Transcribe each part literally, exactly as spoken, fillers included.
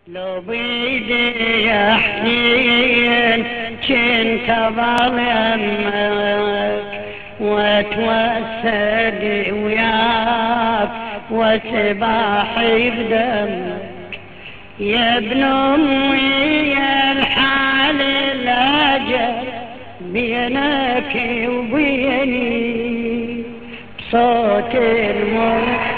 لو بيدي يا حنين كنت ظلمك واتوسد وياك وسباحي بدمك يا ابن امي يا الحال الاجل بينك وبيني صوت الموت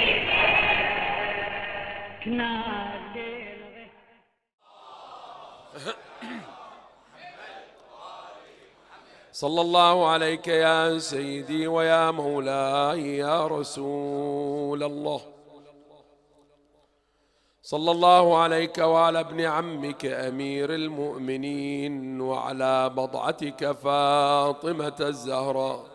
صلى الله عليك يا سيدي ويا مولاي يا رسول الله. صلى الله عليك وعلى ابن عمك أمير المؤمنين وعلى بضعتك فاطمة الزهراء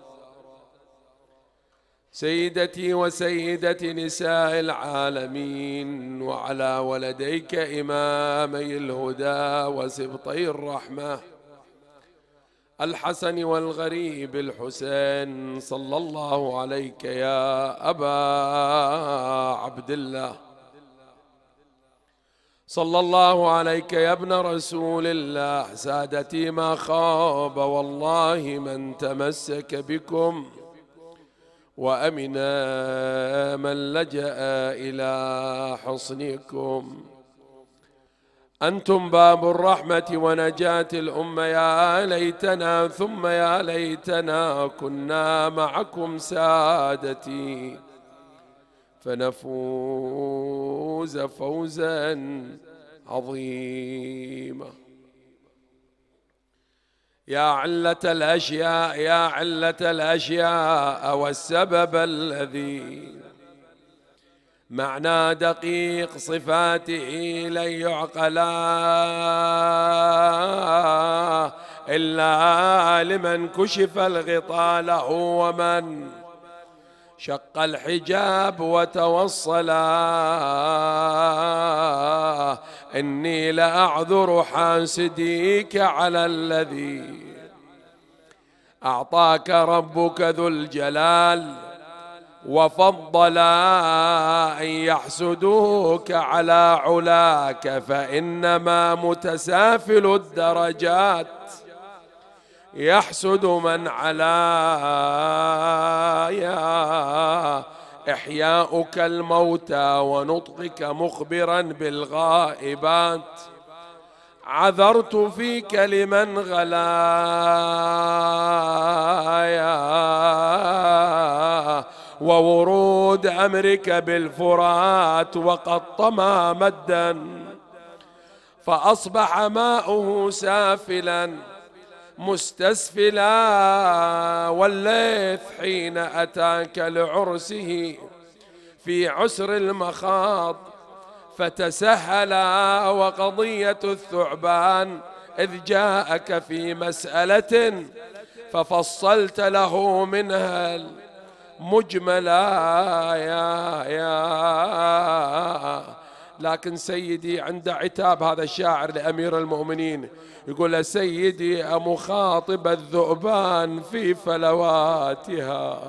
سيدتي وسيدة نساء العالمين، وعلى ولديك إمامي الهدى وسبطي الرحمة الحسن والغريب الحسين. صلى الله عليك يا أبا عبد الله. صلى الله عليك يا ابن رسول الله. سادتي ما خاب والله من تمسك بكم وأمنا من لجأ إلى حصنكم. أنتم باب الرحمة ونجاة الأمة، يا ليتنا ثم يا ليتنا كنا معكم سادتي فنفوز فوزا عظيما. يا علة الأشياء يا علة الأشياء والسبب الذي معنى دقيق صفاته لن يعقلا إلا لمن كشف الغطاء له ومن شق الحجاب وتوصلا. إني لأعذر حاسديك على الذي أعطاك ربك ذو الجلال وفضل أن يحسدوك على علاك، فإنما متسافل الدرجات يحسد من علايا. إحياؤك الموتى ونطقك مخبرا بالغائبات عذرت فيك لمن غلايا. وورود أمرك بالفرات وقد طمى مدا فأصبح ماؤه سافلا مستسفلا. والليث حين أتاك لعرسه في عسر المخاض فتسهلا. وقضية الثعبان إذ جاءك في مسألة ففصلت له منها مجملا. يا يا لكن سيدي عند عتاب هذا الشاعر لأمير المؤمنين يقول: سيدي أمخاطب الذؤبان في فلواتها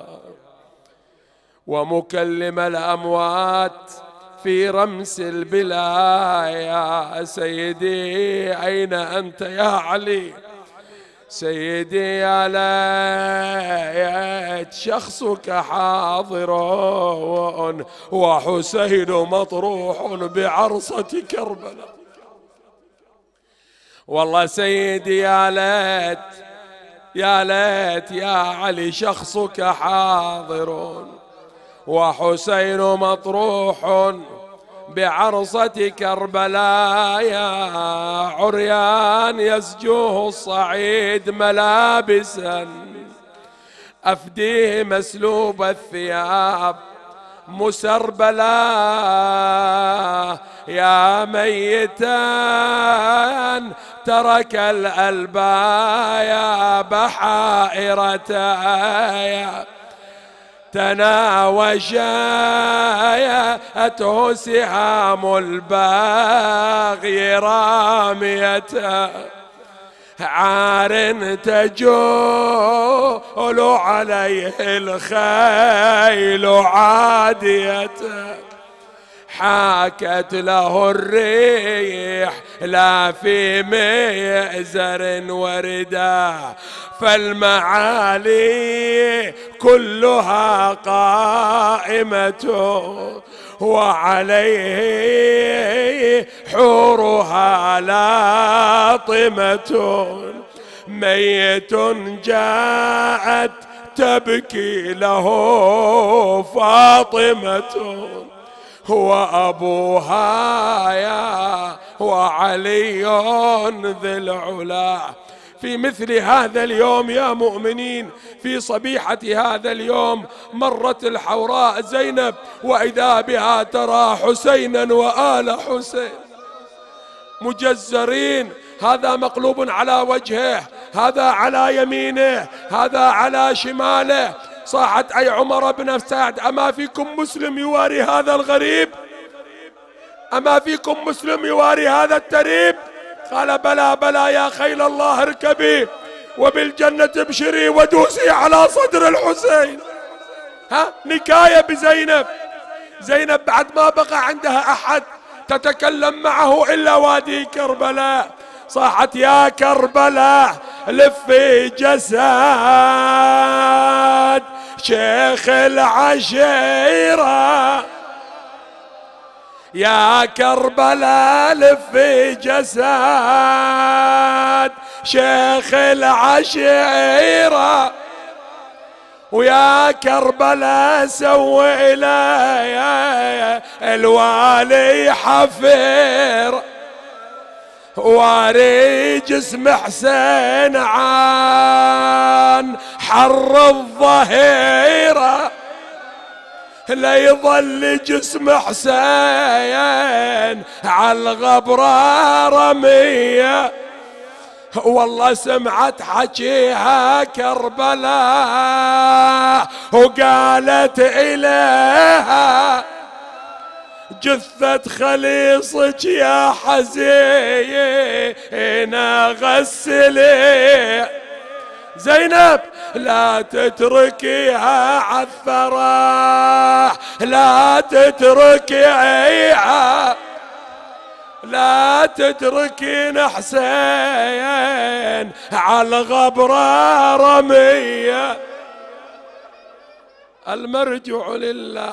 ومكلم الأموات في رمس البلا. يا سيدي أين أنت يا علي؟ سيدي يا ليت شخصك حاضر وحسين مطروح بعرصة كربلاء. والله سيدي يا ليت يا ليت يا علي شخصك حاضر وحسين مطروح بعرصة كربلاء. يا عريان يسجوه الصعيد ملابسا أفديه مسلوب الثياب مسربلا. يا ميتا ترك الألبايا بحائرتا تناوشاته سهام الباغي رامية عار تجول عليه الخيل عادية حاكت له الريح لا في مئزر وردا، فالمعالي كلها قائمة وعليه حورها لاطمة، ميت جاءت تبكي له فاطمة، هو أبوها يا وعلي ذي العلا. في مثل هذا اليوم يا مؤمنين، في صبيحة هذا اليوم، مرت الحوراء زينب وإذا بها ترى حسينا وآل حسين مجزرين، هذا مقلوب على وجهه، هذا على يمينه، هذا على شماله. صاحت أي عمر بن سعد أما فيكم مسلم يواري هذا الغريب؟ أما فيكم مسلم يواري هذا التريب؟ قال بلى بلى يا خيل الله اركبي وبالجنة ابشري ودوسي على صدر الحسين. ها نكاية بزينب. زينب بعد ما بقى عندها أحد تتكلم معه إلا وادي كربلاء، صاحت يا كربلاء لفي جسد شيخ العشيرة، يا كربلاء لفي جسد شيخ العشيرة، ويا كربلاء سوي إلي الوالي حفير، واري جسم حسين عن حر الظهيرة، لا يظل جسم حسين على الغبرة رمية. والله سمعت حكيها كربلاء وقالت إليها جثة خليصك يا حزين غسلي. زينب لا تتركيها عالثرى، لا تتركيها، لا تتركين حسين على الغبرة رمية. المرجع لله،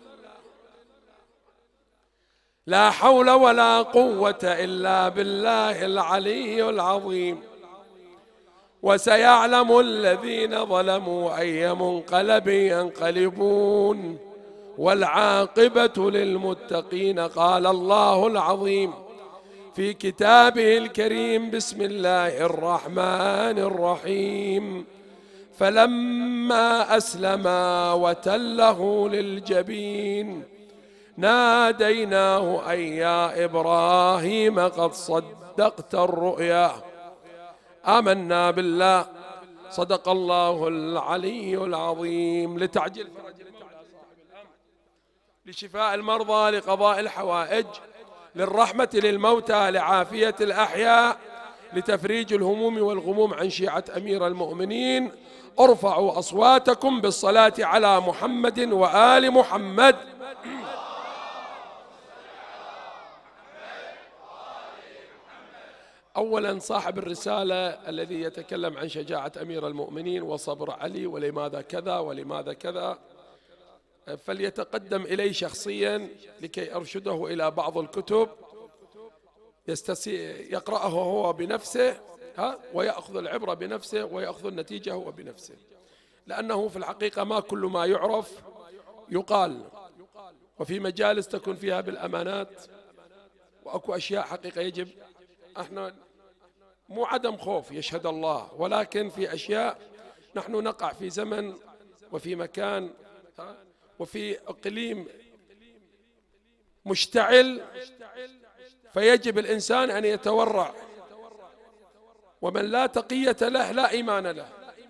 لا حول ولا قوة إلا بالله العلي العظيم. وسيعلم الذين ظلموا أي منقلب ينقلبون والعاقبة للمتقين. قال الله العظيم في كتابه الكريم بسم الله الرحمن الرحيم: فلما أسلما وتله للجبين ناديناه أي يا إبراهيم قد صدقت الرؤيا. آمنا بالله، صدق الله العلي العظيم. لتعجيل فرج لشفاء المرضى، لقضاء الحوائج، للرحمة للموتى، لعافية الأحياء، لتفريج الهموم والغموم عن شيعة أمير المؤمنين، ارفعوا أصواتكم بالصلاة على محمد وآل محمد. أولا صاحب الرسالة الذي يتكلم عن شجاعة أمير المؤمنين وصبر علي ولماذا كذا ولماذا كذا، فليتقدم إلي شخصيا لكي أرشده إلى بعض الكتب يقرأه هو بنفسه، ها ويأخذ العبرة بنفسه ويأخذ النتيجة هو بنفسه، لأنه في الحقيقة ما كل ما يعرف يقال، وفي مجالس تكون فيها بالأمانات، وأكو أشياء حقيقة يجب احنا مو عدم خوف يشهد الله، ولكن في أشياء نحن نقع في زمن وفي مكان وفي إقليم مشتعل، فيجب الإنسان أن يتورع، ومن لا تقية له لا إيمان له.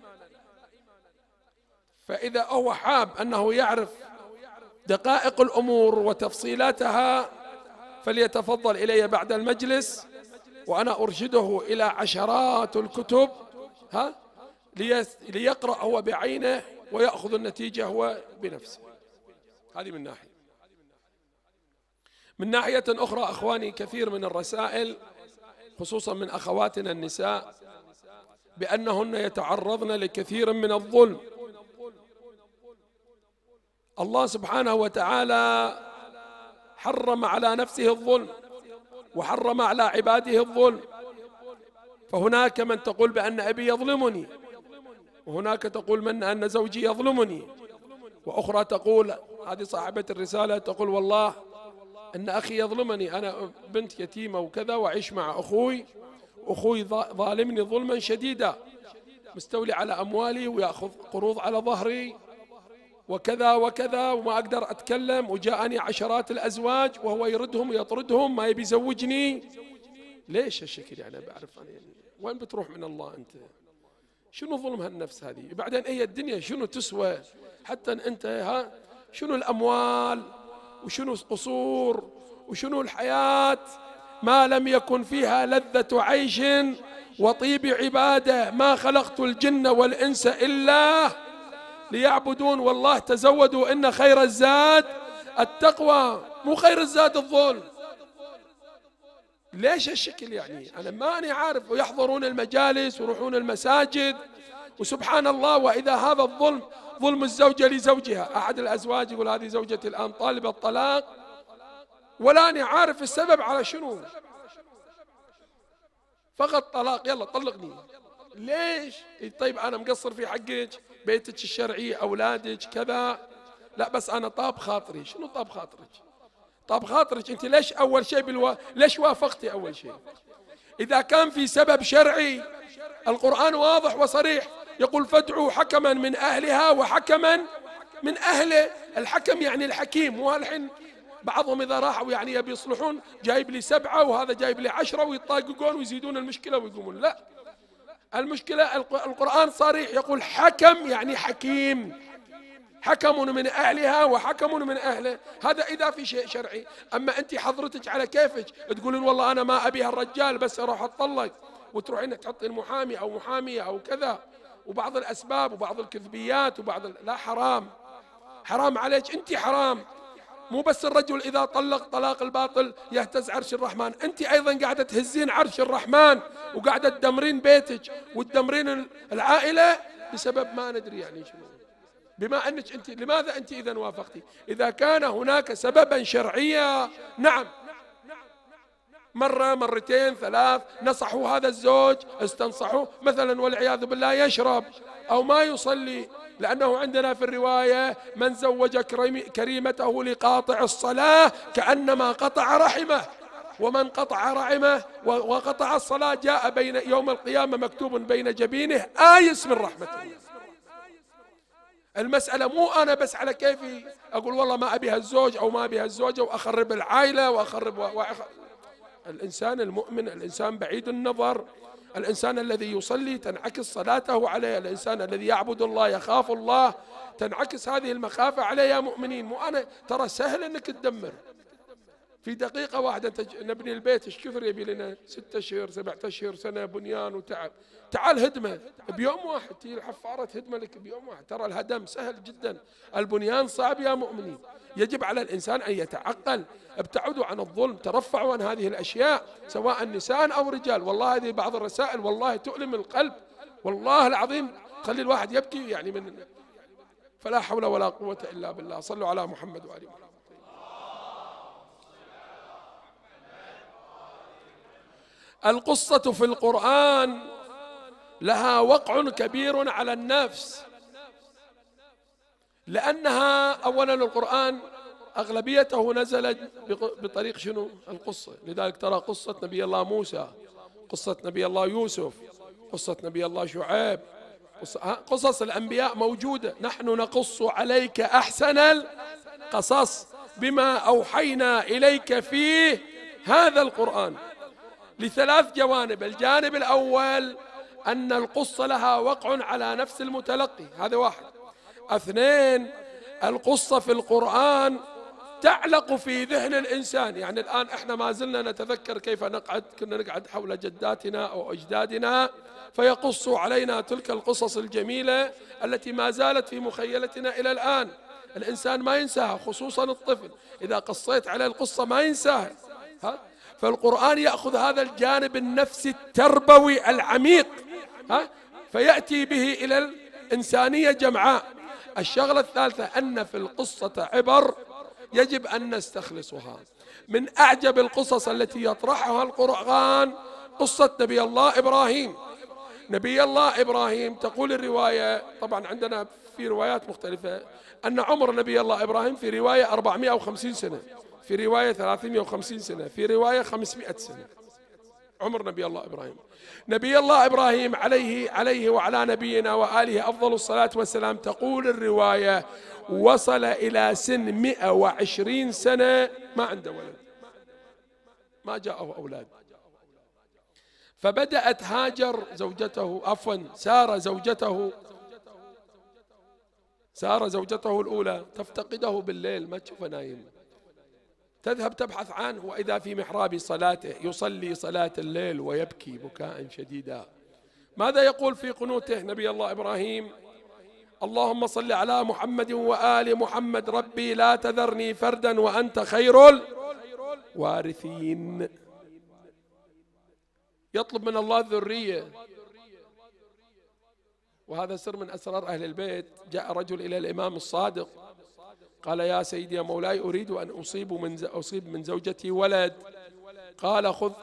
فإذا هو حاب أنه يعرف دقائق الأمور وتفصيلاتها فليتفضل إلي بعد المجلس، وأنا أرشده إلى عشرات الكتب ها ليقرأ هو بعينه ويأخذ النتيجة هو بنفسه. هذه من ناحية. من ناحية أخرى أخواني، كثير من الرسائل خصوصا من أخواتنا النساء بأنهن يتعرضن لكثير من الظلم. الله سبحانه وتعالى حرم على نفسه الظلم وحرم على عباده الظلم، فهناك من تقول بأن أبي يظلمني، وهناك تقول من أن زوجي يظلمني، وأخرى تقول، هذه صاحبة الرسالة تقول والله أن أخي يظلمني، أنا بنت يتيمة وكذا وأعيش مع أخوي، أخوي ظالمني ظلما شديدا، مستولي على أموالي ويأخذ قروض على ظهري وكذا وكذا، وما أقدر أتكلم، وجاءني عشرات الأزواج وهو يردهم ويطردهم، ما يبي يزوجني. ليش هالشكل يعني؟ بعرف أنا يعني وين بتروح من الله أنت؟ شنو ظلم هالنفس هذه؟ بعدين أي الدنيا شنو تسوى حتى أنت ها؟ شنو الأموال وشنو القصور وشنو الحياة ما لم يكن فيها لذة عيش وطيب عبادة؟ ما خلقت الجن والإنس إلا ليعبدون. والله تزودوا إن خير الزاد التقوى، مو خير الزاد الظلم. ليش هالشكل يعني؟ أنا ما أنا عارف. ويحضرون المجالس ويروحون المساجد، وسبحان الله، وإذا هذا الظلم ظلم الزوجة لزوجها، أحد الأزواج يقول هذه زوجتي الآن طالبة الطلاق ولا أنا عارف السبب على شنو، فقط طلاق، يلا طلقني. ليش؟ طيب أنا مقصر في حقك، بيتك الشرعي، أولادك كذا، لا بس أنا طاب خاطري. شنو طاب خاطرك؟ طاب خاطرك أنت ليش أول شيء بالوا... ليش وافقتي أول شيء؟ إذا كان في سبب شرعي القرآن واضح وصريح، يقول فادعوا حكما من أهلها وحكما من أهله. الحكم يعني الحكيم، والحين بعضهم إذا راحوا يعني يبي يصلحون جايب لي سبعة وهذا جايب لي عشرة ويطاققون ويزيدون المشكلة ويقومون. لا، المشكلة القرآن صريح يقول حكم يعني حكيم، حكم من أهلها وحكم من أهله. هذا إذا في شيء شرعي. أما أنت حضرتك على كيفك تقولون والله أنا ما أبي هالرجال بس أروح أطلق، وتروحين تحطين محامي أو محامية أو كذا، وبعض الأسباب وبعض الكذبيات وبعض ال... لا، حرام، حرام عليك أنت، حرام. مو بس الرجل إذا طلق طلاق الباطل يهتز عرش الرحمن، أنت أيضا قاعدة تهزين عرش الرحمن وقاعدة تدمرين بيتك وتدمرين العائلة بسبب ما ندري يعني شنو. بما أنك أنت، لماذا أنت إذا وافقتي؟ إذا كان هناك سببا شرعيا، نعم، مرة مرتين ثلاث نصحوا هذا الزوج، استنصحوا مثلا والعياذ بالله يشرب أو ما يصلي، لأنه عندنا في الرواية من زوج كريمته لقاطع الصلاة كأنما قطع رحمه، ومن قطع رحمه وقطع الصلاة جاء بين يوم القيامة مكتوب بين جبينه آيس من رحمة الله. المسألة مو أنا بس على كيفي أقول والله ما أبي هالزوج أو ما أبي هالزوجة وأخرب العائلة وأخرب وأخرب. الإنسان المؤمن، الإنسان بعيد النظر، الإنسان الذي يصلي تنعكس صلاته عليه، الإنسان الذي يعبد الله يخاف الله تنعكس هذه المخافة عليه. يا مؤمنين، مو أنا، ترى سهل أنك تدمر في دقيقة واحدة. نبني البيت ايش كثر يبي لنا؟ ستة أشهر سبعة أشهر سنة بنيان وتعب. تعال هدمة بيوم واحد، تجي الحفارة تهدمه لك بيوم واحد. ترى الهدم سهل جدا، البنيان صعب يا مؤمنين. يجب على الإنسان أن يتعقل. ابتعدوا عن الظلم، ترفعوا عن هذه الأشياء سواء نساء أو رجال. والله هذه بعض الرسائل والله تؤلم القلب، والله العظيم تخلي الواحد يبكي يعني من. فلا حول ولا قوة إلا بالله. صلوا على محمد وآل محمد. القصة في القرآن لها وقع كبير على النفس، لأنها أولا القرآن أغلبيته نزل بطريق شنو؟ القصة. لذلك ترى قصة نبي الله موسى، قصة نبي الله يوسف، قصة نبي الله شعيب، قصص الأنبياء موجودة. نحن نقص عليك أحسن القصص بما أوحينا إليك فيه هذا القرآن، لثلاث جوانب. الجانب الأول أن القصة لها وقع على نفس المتلقي، هذا واحد. اثنين، القصة في القرآن تعلق في ذهن الإنسان. يعني الآن احنا ما زلنا نتذكر كيف نقعد، كنا نقعد حول جداتنا أو أجدادنا فيقصوا علينا تلك القصص الجميلة التي ما زالت في مخيلتنا إلى الآن. الإنسان ما ينساها، خصوصا الطفل إذا قصيت عليه القصة ما ينساها. ها؟ فالقرآن يأخذ هذا الجانب النفسي التربوي العميق، ها؟ فيأتي به إلى الإنسانية جمعاء. الشغلة الثالثة أن في القصة عبر يجب أن نستخلصها. من أعجب القصص التي يطرحها القرآن قصة نبي الله إبراهيم. نبي الله إبراهيم تقول الرواية، طبعا عندنا في روايات مختلفة، أن عمر نبي الله إبراهيم في رواية أربعمائة وخمسين سنة، في رواية ثلاثمائة وخمسين سنة، في رواية خمسمائة سنة عمر نبي الله إبراهيم. نبي الله إبراهيم عليه عليه وعلى نبينا وآله أفضل الصلاة والسلام تقول الرواية وصل إلى سن مئة وعشرين سنة ما عنده ولد، ما جاءه أولاد. فبدأت هاجر زوجته، عفوا سارة زوجته، سارة زوجته الأولى تفتقده بالليل، ما تشوفه نايم، تذهب تبحث عنه وإذا في محراب صلاته يصلي صلاة الليل ويبكي بكاء شديدا. ماذا يقول في قنوته نبي الله إبراهيم؟ اللهم صل على محمد وآل محمد، ربي لا تذرني فردا وأنت خير الوارثين. يطلب من الله الذرية، وهذا سر من أسرار أهل البيت. جاء رجل إلى الإمام الصادق قال يا سيدي يا مولاي أريد أن أصيب من أصيب من زوجتي ولد. قال خذ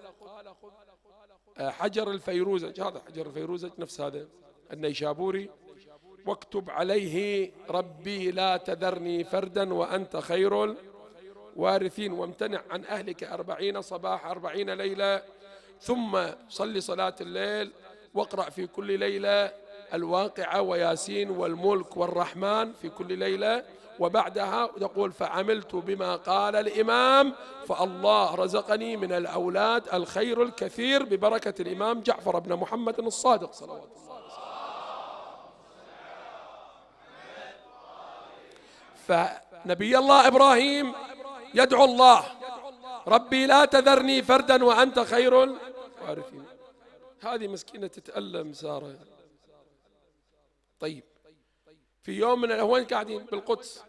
حجر الفيروزج، هذا حجر الفيروزج نفس هذا النيشابوري، واكتب عليه ربي لا تذرني فردا وأنت خير الوارثين، وامتنع عن أهلك أربعين صباح أربعين ليلة، ثم صلي صلاة الليل واقرأ في كل ليلة الواقعة وياسين والملك والرحمن في كل ليلة. وبعدها تقول فعملت بما قال الإمام فالله رزقني من الأولاد الخير الكثير ببركة الإمام جعفر بن محمد الصادق صلوات الله عليه وسلم. فنبي الله إبراهيم يدعو الله ربي لا تذرني فردا وأنت خير الوارثين. هذه مسكينة تتألم سارة. طيب في يوم من وين قاعدين؟ بالقدس.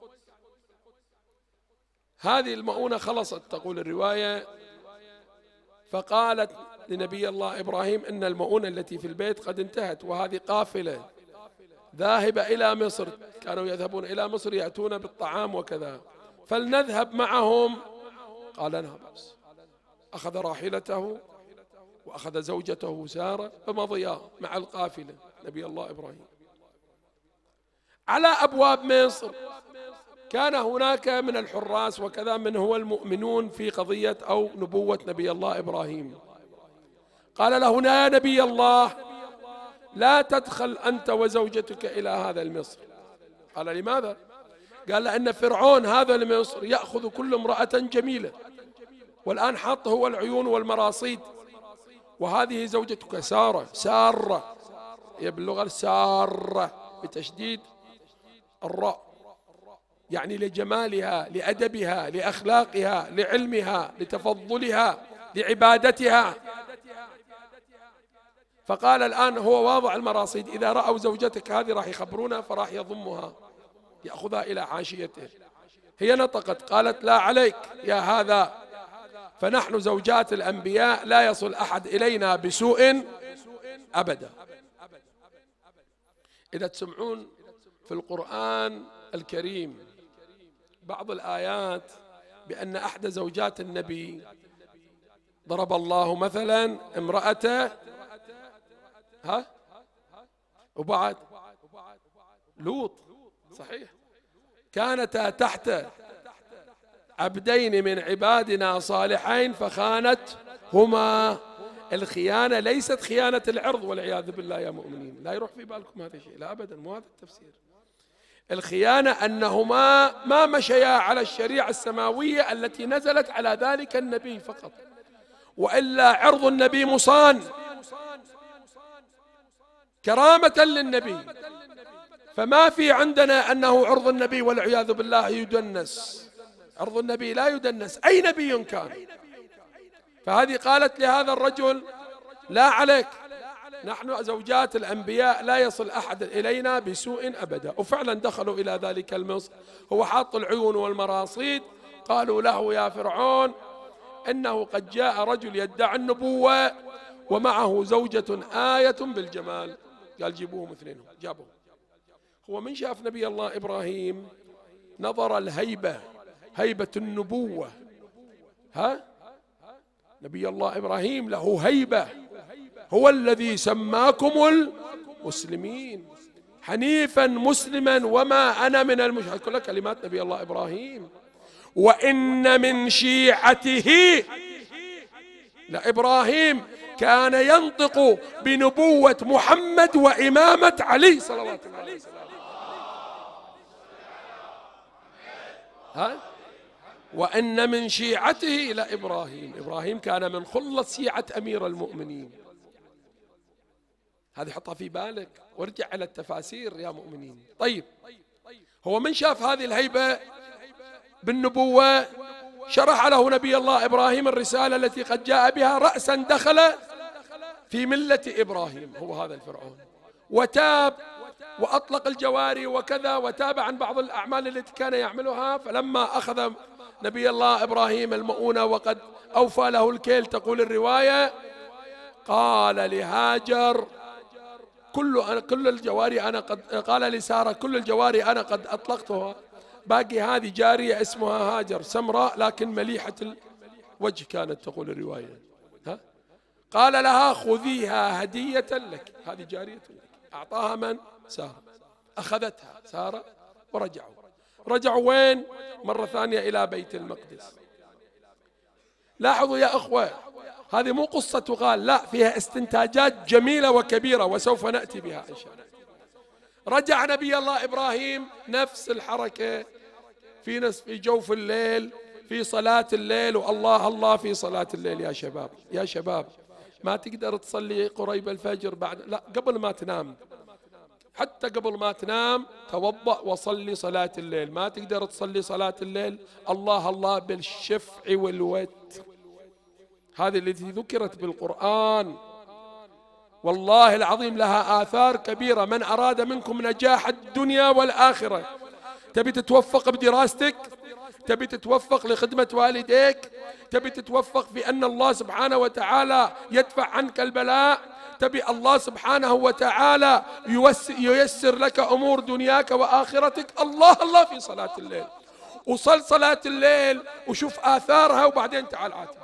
هذه المؤونة خلصت تقول الرواية، فقالت لنبي الله إبراهيم إن المؤونة التي في البيت قد انتهت، وهذه قافلة ذاهبة إلى مصر، كانوا يذهبون إلى مصر يأتون بالطعام وكذا، فلنذهب معهم. قال لا بأس. أخذ راحلته وأخذ زوجته سارة فمضيا مع القافلة نبي الله إبراهيم. على أبواب مصر كان هناك من الحراس وكذا من هو المؤمنون في قضية أو نبوة نبي الله إبراهيم. قال له يا نبي الله لا تدخل أنت وزوجتك إلى هذا المصر. قال لماذا؟ قال لأن فرعون هذا المصر يأخذ كل امرأة جميلة، والآن حاط هو العيون والمراصيد، وهذه زوجتك سارة، سارة هي باللغة سارة بتشديد الراء، يعني لجمالها لأدبها لأخلاقها لعلمها لتفضلها لعبادتها. فقال الآن هو واضع المراصيد، إذا رأوا زوجتك هذه راح يخبرونا فراح يضمها يأخذها إلى عاشيته. هي نطقت قالت لا عليك يا هذا، فنحن زوجات الأنبياء لا يصل أحد إلينا بسوء أبدا. إذا تسمعون في القرآن الكريم بعض الآيات بأن أحد زوجات النبي ضرب الله مثلا امرأته ها وبعد لوط، صحيح، كانتا تحت عبدين من عبادنا صالحين فخانتهما. الخيانة ليست خيانة العرض والعياذ بالله يا مؤمنين، لا يروح في بالكم هذا الشيء، لا أبدا، مو هذا التفسير. الخيانة أنهما ما مشيا على الشريعة السماوية التي نزلت على ذلك النبي فقط، وإلا عرض النبي مصان كرامة للنبي، فما في عندنا أنه عرض النبي والعياذ بالله يدنس. عرض النبي لا يدنس أي نبي كان. فهذه قالت لهذا الرجل لا عليك نحن زوجات الأنبياء لا يصل أحد إلينا بسوء أبدا. وفعلا دخلوا إلى ذلك المصر، هو حاط العيون والمراصيد. قالوا له يا فرعون إنه قد جاء رجل يدعي النبوة ومعه زوجة آية بالجمال. قال جيبوهم اثنينهم. جابوهم. هو من شاف نبي الله إبراهيم نظر الهيبة، هيبة النبوة. ها نبي الله إبراهيم له هيبة، هو الذي سماكم المسلمين حنيفا مسلما وما أنا من المشركين. كلها كلمات نبي الله إبراهيم. وإن من شيعته لإبراهيم كان ينطق بنبوة محمد وإمامة علي صلوات الله عليه وسلم. ها وإن من شيعته لإبراهيم، إبراهيم كان من خلص شيعة أمير المؤمنين. هذه حطها في بالك وارجع على التفاسير يا مؤمنين. طيب هو من شاف هذه الهيبة بالنبوة شرح له نبي الله إبراهيم الرسالة التي قد جاء بها، رأسا دخل في ملة إبراهيم هو هذا الفرعون، وتاب وأطلق الجواري وكذا، وتاب عن بعض الأعمال التي كان يعملها. فلما أخذ نبي الله إبراهيم المؤونة وقد أوفى له الكيل، تقول الرواية، قال لهاجر كل كل الجواري أنا قد، قال لسارة كل الجواري أنا قد أطلقتها، باقي هذه جارية اسمها هاجر سمراء لكن مليحة الوجه كانت، تقول الرواية. ها؟ قال لها خذيها هدية لك، هذه جارية لك. أعطاها من؟ سارة. أخذتها سارة ورجعوا. رجعوا وين؟ مرة ثانية إلى بيت المقدس. لاحظوا يا أخوة، هذه مو قصة تقال، لا، فيها استنتاجات جميلة وكبيرة وسوف نأتي بها إن شاء الله. رجع نبي الله إبراهيم نفس الحركة في نصف في جوف الليل في صلاة الليل، والله الله في صلاة الليل. يا شباب يا شباب ما تقدر تصلي قريب الفجر بعد، لا، قبل ما تنام، حتى قبل ما تنام توضأ وصلي صلاة الليل. ما تقدر تصلي صلاة الليل، الله الله بالشفع والوتر، هذه التي ذكرت بالقرآن والله العظيم لها آثار كبيرة. من أراد منكم نجاح الدنيا والآخرة، تبي تتوفق بدراستك، تبي تتوفق لخدمة والديك، تبي تتوفق في أن الله سبحانه وتعالى يدفع عنك البلاء، تبي الله سبحانه وتعالى ييسر لك أمور دنياك وآخرتك، الله الله في صلاة الليل. وصل صلاة الليل وشوف آثارها، وبعدين تعال عاتب.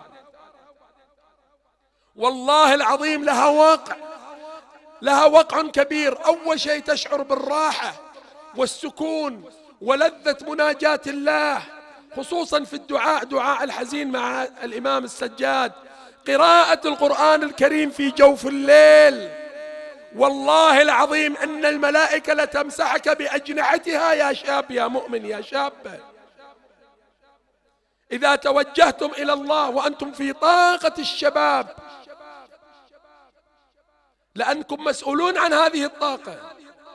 والله العظيم لها واقع، لها وقع كبير. أول شيء تشعر بالراحة والسكون ولذة مناجاة الله، خصوصا في الدعاء، دعاء الحزين مع الإمام السجاد، قراءة القرآن الكريم في جوف الليل. والله العظيم أن الملائكة لتمسحك بأجنحتها يا شاب يا مؤمن يا شاب، إذا توجهتم إلى الله وأنتم في طاقة الشباب، لأنكم مسؤولون عن هذه الطاقة.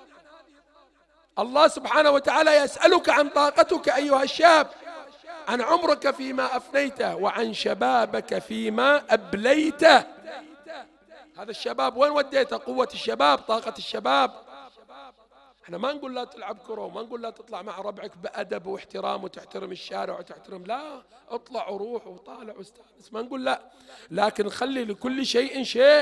الله سبحانه وتعالى يسألك عن طاقتك أيها الشاب، عن عمرك فيما أفنيته، وعن شبابك فيما أبليته. هذا الشباب وين وديته؟ قوة الشباب، طاقة الشباب. احنا ما نقول لا تلعب كرة، وما نقول لا تطلع مع ربعك بأدب واحترام وتحترم الشارع وتحترم، لا، اطلع وروح وطالع واستانس، ما نقول لا، لكن خلي لكل شيء شيء.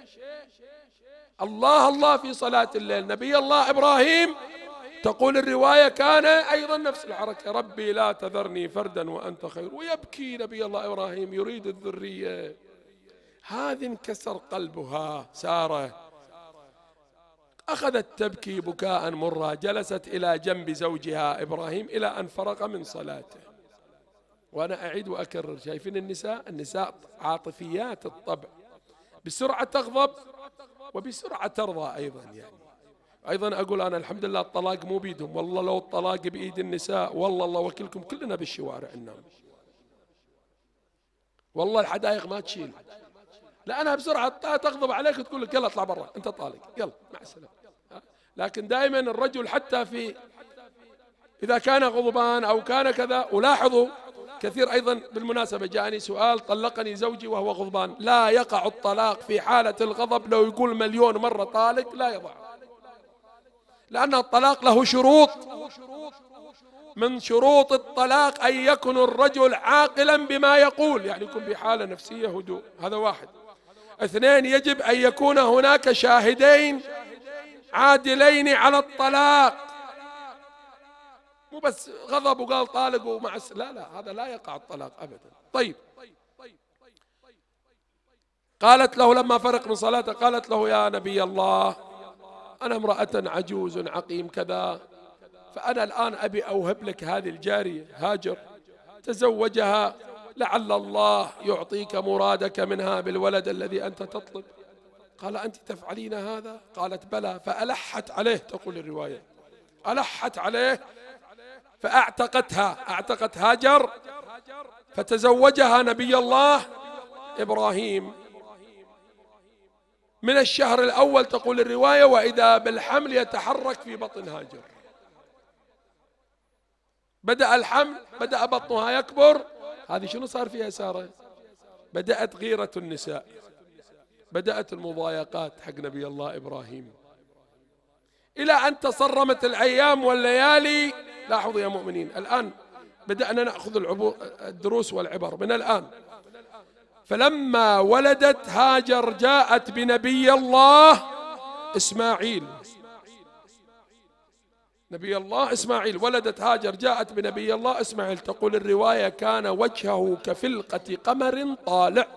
الله الله في صلاة الليل. نبي الله إبراهيم تقول الرواية كان أيضا نفس الحركة، ربي لا تذرني فردا وأنت خير، ويبكي نبي الله إبراهيم يريد الذرية. هذه انكسر قلبها سارة، أخذت تبكي بكاء مرا، جلست إلى جنب زوجها إبراهيم إلى أن فرغ من صلاته. وأنا أعيد وأكرر، شايفين النساء؟ النساء عاطفيات الطبع، بسرعة تغضب وبسرعة ترضى أيضا. يعني أيضا أقول أنا الحمد لله الطلاق مو بيدهم، والله لو الطلاق بإيد النساء والله الله وكلكم كلنا بالشوارع ننام، والله الحدائق ما تشيل، لأنها بسرعة تغضب عليك وتقول لك يلا اطلع برا أنت طالق، يلا مع السلامة. لكن دائما الرجل حتى في إذا كان غضبان أو كان كذا، ولاحظوا كثير أيضا بالمناسبة جاءني سؤال: طلقني زوجي وهو غضبان. لا يقع الطلاق في حالة الغضب، لو يقول مليون مرة طالق لا يضع، لأن الطلاق له شروط. من شروط الطلاق أن يكون الرجل عاقلا بما يقول، يعني يكون بحالة نفسية هدوء، هذا واحد. اثنين، يجب أن يكون هناك شاهدين عادلين على الطلاق، مو بس غضب وقال طالق ومع الس... لا لا، هذا لا يقع الطلاق أبدا. طيب، قالت له لما فرق من صلاته، قالت له: يا نبي الله، أنا امرأة عجوز عقيم كذا، فأنا الآن أبي أوهب لك هذه الجارية هاجر، تزوجها لعل الله يعطيك مرادك منها بالولد الذي أنت تطلب. قال: أنت تفعلين هذا؟ قالت: بلى. فألحت عليه، تقول الرواية، ألحت عليه فأعتقتها، أعتقت هاجر، فتزوجها نبي الله إبراهيم من الشهر الأول، تقول الرواية، وإذا بالحمل يتحرك في بطن هاجر. بدأ الحمل، بدأ بطنها يكبر. هذه شنو صار فيها سارة؟ بدأت غيرة النساء، بدأت المضايقات حق نبي الله إبراهيم، إلى أن تصرمت الأيام والليالي. لاحظوا يا مؤمنين، الآن بدأنا نأخذ الدروس والعبر من الآن. فلما ولدت هاجر جاءت بنبي الله إسماعيل، نبي الله إسماعيل، ولدت هاجر جاءت بنبي الله إسماعيل. تقول الرواية: كان وجهه كفلقة قمر طالع.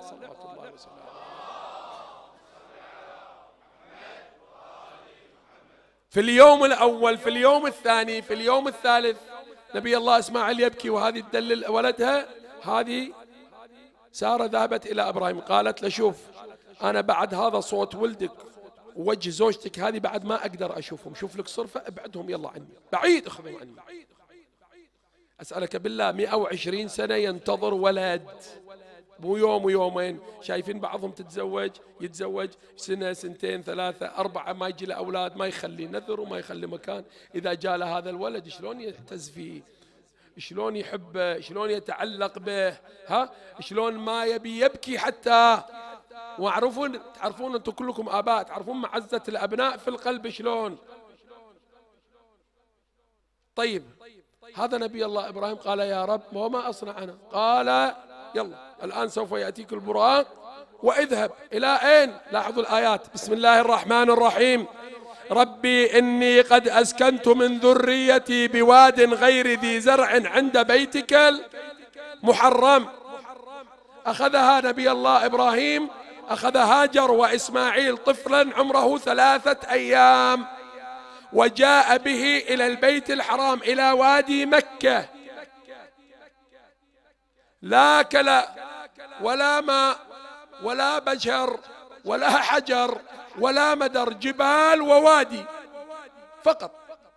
في اليوم الأول، في اليوم الثاني، في اليوم الثالث، نبي الله إسماعيل يبكي، وهذه تدلل ولدها. هذه سارة ذهبت إلى إبراهيم، قالت له: شوف، أنا بعد هذا صوت ولدك ووجه زوجتك هذه بعد ما أقدر أشوفهم، شوف لك صرفة ابعدهم يلا عني، بعيد اخذهم عني. أسألك بالله، مئة وعشرين سنة ينتظر ولد، مو يوم ويومين. شايفين بعضهم تتزوج يتزوج سنة سنتين ثلاثة أربعة، ما يجي له أولاد، ما يخلي نذر وما يخلي مكان. إذا جاء له هذا الولد شلون يحتز فيه، شلون يحبه، شلون يتعلق به، ها شلون ما يبي يبكي حتى. وعرفون، تعرفون أنتم كلكم آباء، تعرفون معزة الأبناء في القلب شلون. طيب، هذا نبي الله إبراهيم قال: يا رب، وما أصنع أنا؟ قال: يلا الآن سوف يأتيك البراق، واذهب إلى أين؟ لاحظوا الآيات: بسم الله الرحمن الرحيم: ربي إني قد أسكنت من ذريتي بواد غير ذي زرع عند بيتك المحرم. أخذها نبي الله إبراهيم، أخذ هاجر وإسماعيل طفلا عمره ثلاثة أيام، وجاء به إلى البيت الحرام، إلى وادي مكة. لا كلا ولا ماء ولا بشر ولا حجر ولا مدر، جبال ووادي فقط.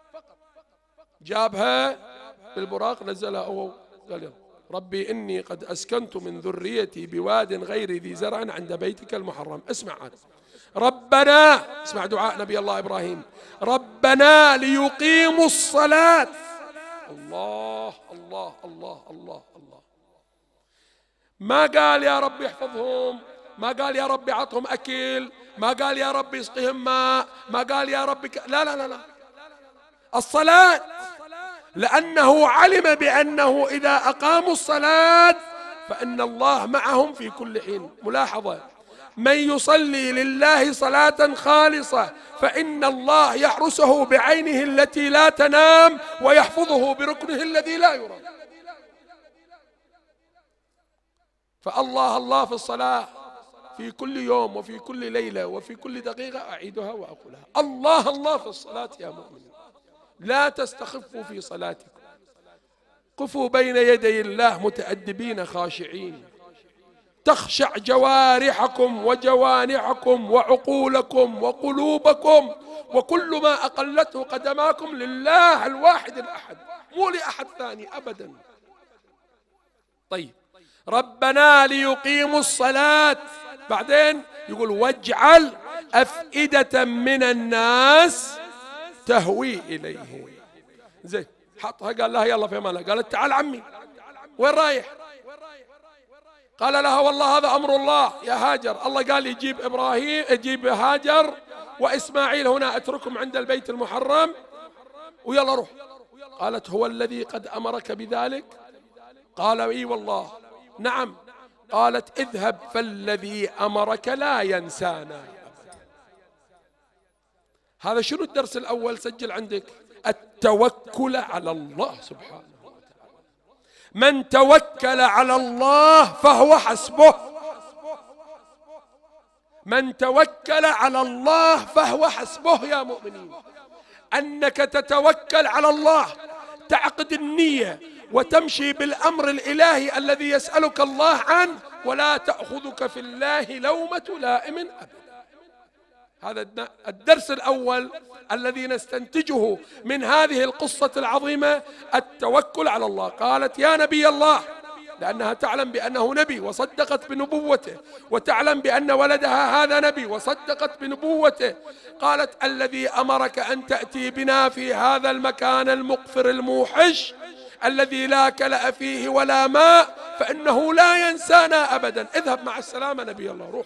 جابها بالبراق، نزلها أو قال: يلا ربي إني قد أسكنت من ذريتي بواد غير ذي زرع عند بيتك المحرم. اسمع هذا: ربنا، اسمع دعاء نبي الله إبراهيم: ربنا ليقيموا الصلاة. الله الله الله الله الله. ما قال يا رب احفظهم، ما قال يا رب عطهم أكل، ما قال يا رب يسقيهم ماء، ما قال يا رب ك... لا لا لا لا، الصلاة، لأنه علم بأنه إذا أقاموا الصلاة فإن الله معهم في كل حين. ملاحظة: من يصلي لله صلاة خالصة فإن الله يحرسه بعينه التي لا تنام ويحفظه بركنه الذي لا يرام. فالله الله في الصلاة في كل يوم وفي كل ليلة وفي كل دقيقة، أعيدها وأقولها: الله الله في الصلاة يا مؤمن. لا تستخفوا في صلاتكم، قفوا بين يدي الله متأدبين خاشعين، تخشع جوارحكم وجوانحكم وعقولكم وقلوبكم وكل ما أقلته قدماكم لله الواحد الأحد، مو لأحد ثاني أبدا. طيب، ربنا ليقيموا الصلاة، بعدين يقول: واجعل أفئدة من الناس تهوي إليه. زين، حطها، قال لها: يلا في أمان الله. قالت: تعال عمي، وين رايح؟ قال لها والله هذا أمر الله يا هاجر، الله قال يجيب إبراهيم يجيب هاجر وإسماعيل هنا، أتركهم عند البيت المحرم ويلا روح. قالت هو الذي قد أمرك بذلك؟ قال إي والله. نعم. قالت اذهب فالذي أمرك لا ينسانا. هذا شنو الدرس الأول؟ سجل عندك: التوكل على الله سبحانه وتعالى. من توكل على الله فهو حسبه. من توكل على الله فهو حسبه يا مؤمنين. أنك تتوكل على الله، تعقد النية وتمشي بالأمر الإلهي الذي يسألك الله عنه، ولا تأخذك في الله لومة لائم أبدا. هذا الدرس الأول الذي نستنتجه من هذه القصة العظيمة، التوكل على الله. قالت يا نبي الله، لأنها تعلم بأنه نبي وصدقت بنبوته، وتعلم بأن ولدها هذا نبي وصدقت بنبوته. قالت الذي أمرك أن تأتي بنا في هذا المكان المقفر الموحش الذي لا كلأ فيه ولا ماء فإنه لا ينسانا أبدا. اذهب مع السلامة نبي الله، روح.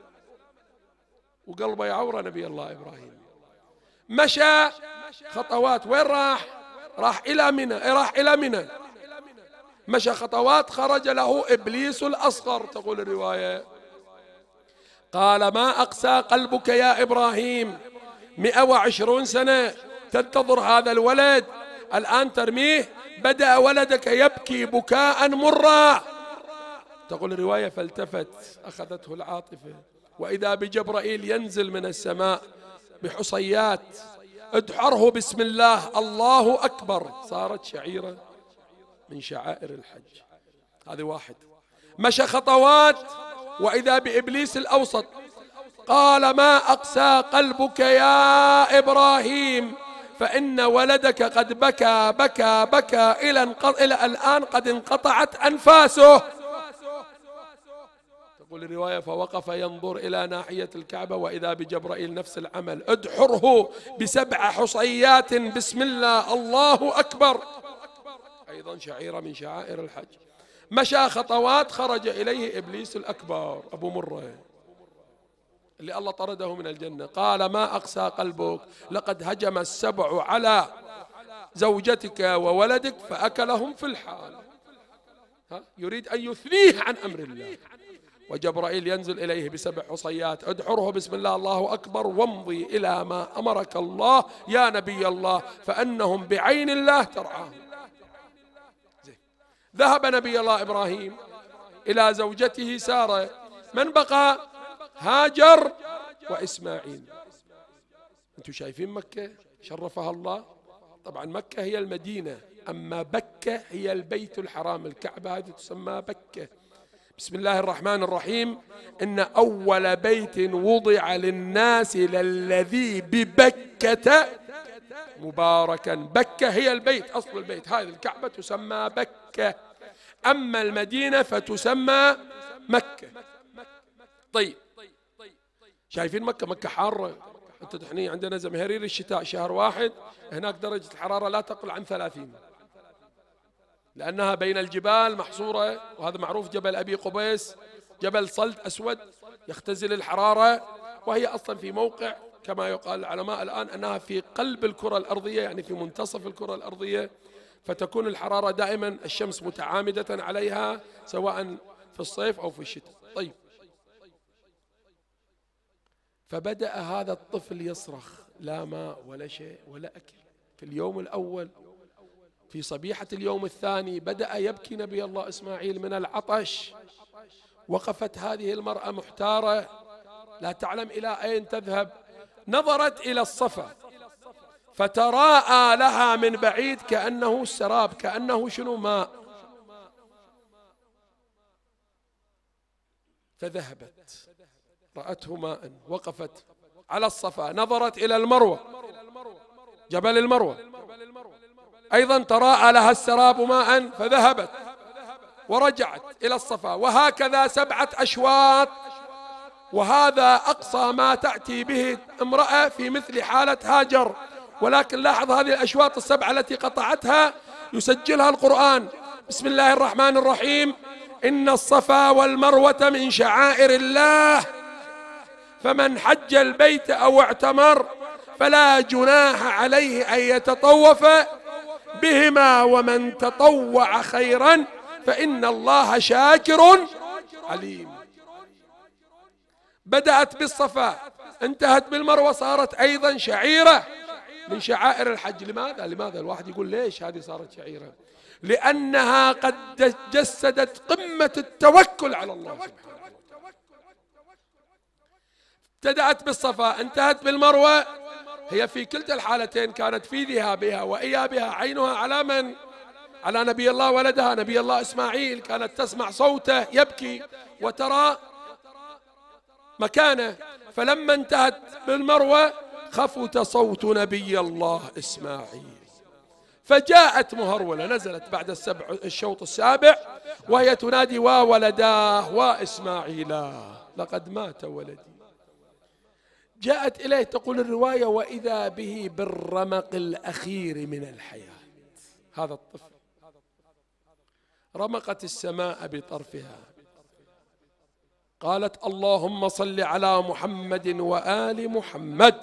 وقلبه يعور نبي الله إبراهيم. مشى خطوات. وين راح؟ راح إلى منى. راح إلى منى مشى خطوات، خرج له إبليس الأصغر. تقول الرواية قال ما أقسى قلبك يا إبراهيم، مئة وعشرون سنة تنتظر هذا الولد، الآن ترميه؟ بدأ ولدك يبكي بكاء مرا. تقول الرواية فالتفت أخذته العاطفة، وإذا بجبرائيل ينزل من السماء بحصيات: ادحره بسم الله، الله أكبر. صارت شعيرة من شعائر الحج. هذه واحد. مشى خطوات وإذا بإبليس الأوسط. قال ما أقسى قلبك يا إبراهيم، فإن ولدك قد بكى بكى بكى إلى إلى الآن قد انقطعت أنفاسه. تقول الرواية فوقف ينظر إلى ناحية الكعبة وإذا بجبرائيل نفس العمل: ادحره بسبع حصيات بسم الله، الله أكبر. أيضا شعيرة من شعائر الحج. مشى خطوات، خرج إليه إبليس الأكبر أبو مرة اللي الله طرده من الجنة. قال ما أقسى قلبك، لقد هجم السبع على زوجتك وولدك فأكلهم في الحال. ها؟ يريد أن يثنيه عن أمر الله. وجبرائيل ينزل إليه بسبع حصيات: ادحره بسم الله، الله أكبر، وامضي إلى ما أمرك الله يا نبي الله، فأنهم بعين الله ترعاهم. ذهب نبي الله إبراهيم إلى زوجته سارة. من بقى؟ هاجر وإسماعيل. أنتم شايفين مكة شرفها الله؟ طبعا مكة هي المدينة، أما بكة هي البيت الحرام. الكعبة هذه تسمى بكة. بسم الله الرحمن الرحيم: إن أول بيت وضع للناس للذي ببكة مباركا. بكة هي البيت، أصل البيت. هذه الكعبة تسمى بكة، أما المدينة فتسمى مكة. طيب شايفين مكة؟ مكة حارة. أنت تحني عندنا زمهرير الشتاء شهر واحد، هناك درجة الحرارة لا تقل عن ثلاثين، لأنها بين الجبال محصورة، وهذا معروف. جبل أبي قبيس جبل صلد أسود يختزل الحرارة، وهي أصلا في موقع كما يقال العلماء الآن أنها في قلب الكرة الأرضية، يعني في منتصف الكرة الأرضية، فتكون الحرارة دائما الشمس متعامدة عليها سواء في الصيف أو في الشتاء. طيب فبدأ هذا الطفل يصرخ: لا ماء ولا شيء ولا أكل. في اليوم الأول، في صبيحة اليوم الثاني بدأ يبكي نبي الله إسماعيل من العطش. وقفت هذه المرأة محتارة لا تعلم إلى أين تذهب. نظرت إلى الصفا فتراءى لها من بعيد كأنه السراب، كأنه شنو ماء، فذهبت رأته ماء. وقفت على الصفا، نظرت إلى المروة، جبل المروة أيضا تراءى لها السراب ماء، فذهبت ورجعت إلى الصفا، وهكذا سبعة أشواط. وهذا أقصى ما تأتي به امرأة في مثل حالة هاجر. ولكن لاحظ هذه الأشواط السبعة التي قطعتها يسجلها القرآن: بسم الله الرحمن الرحيم: إن الصفا والمروة من شعائر الله، فمن حج البيت أو اعتمر فلا جناح عليه أن يتطوف بهما، ومن تطوع خيرا فإن الله شاكر عليم. بدأت بالصفا، انتهت بالمروة، صارت أيضا شعيرة من شعائر الحج. لماذا؟ لماذا الواحد يقول ليش هذه صارت شعيرة؟ لأنها قد جسدت قمة التوكل على الله سبحانه وتعالى. ابتدأت بالصفا، انتهت بالمروة. هي في كلتا الحالتين كانت في ذهابها وإيابها عينها على من؟ على نبي الله ولدها نبي الله إسماعيل. كانت تسمع صوته يبكي وترى مكانه. فلما انتهت بالمروة خفت صوت نبي الله إسماعيل، فجاءت مهرولة، نزلت بعد السبع الشوط السابع وهي تنادي: وولداه وإسماعيلا لقد مات ولدي. جاءت إليه تقول الرواية: وإذا به بالرمق الأخير من الحياة. هذا الطفل رمقت السماء بطرفها، قالت: اللهم صل على محمد وآل محمد.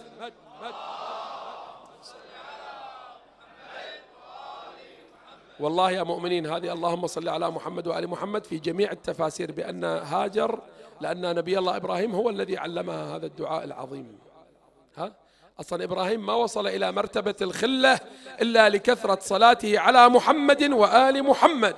والله يا مؤمنين هذه اللهم صل على محمد وآل محمد في جميع التفاسير بأن هاجر، لأن نبي الله إبراهيم هو الذي علمها هذا الدعاء العظيم. ها؟ أصلا إبراهيم ما وصل إلى مرتبة الخلة إلا لكثرة صلاته على محمد وآل محمد.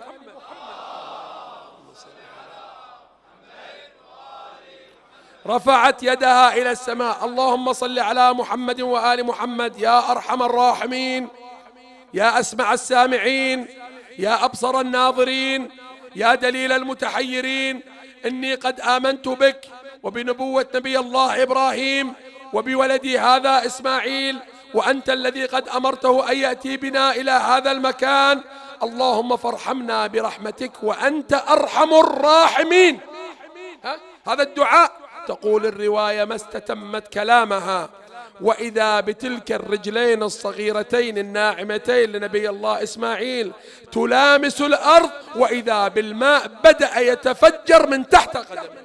رفعت يدها إلى السماء: اللهم صل على محمد وآل محمد يا أرحم الراحمين، يا أسمع السامعين، يا أبصر الناظرين، يا دليل المتحيرين، إني قد آمنت بك وبنبوة نبي الله إبراهيم وبولدي هذا إسماعيل، وأنت الذي قد أمرته أن يأتي بنا إلى هذا المكان، اللهم فارحمنا برحمتك وأنت أرحم الراحمين. هذا الدعاء. تقول الرواية: ما استتمت كلامها وإذا بتلك الرجلين الصغيرتين الناعمتين لنبي الله إسماعيل تلامس الأرض، وإذا بالماء بدأ يتفجر من تحت قدمه.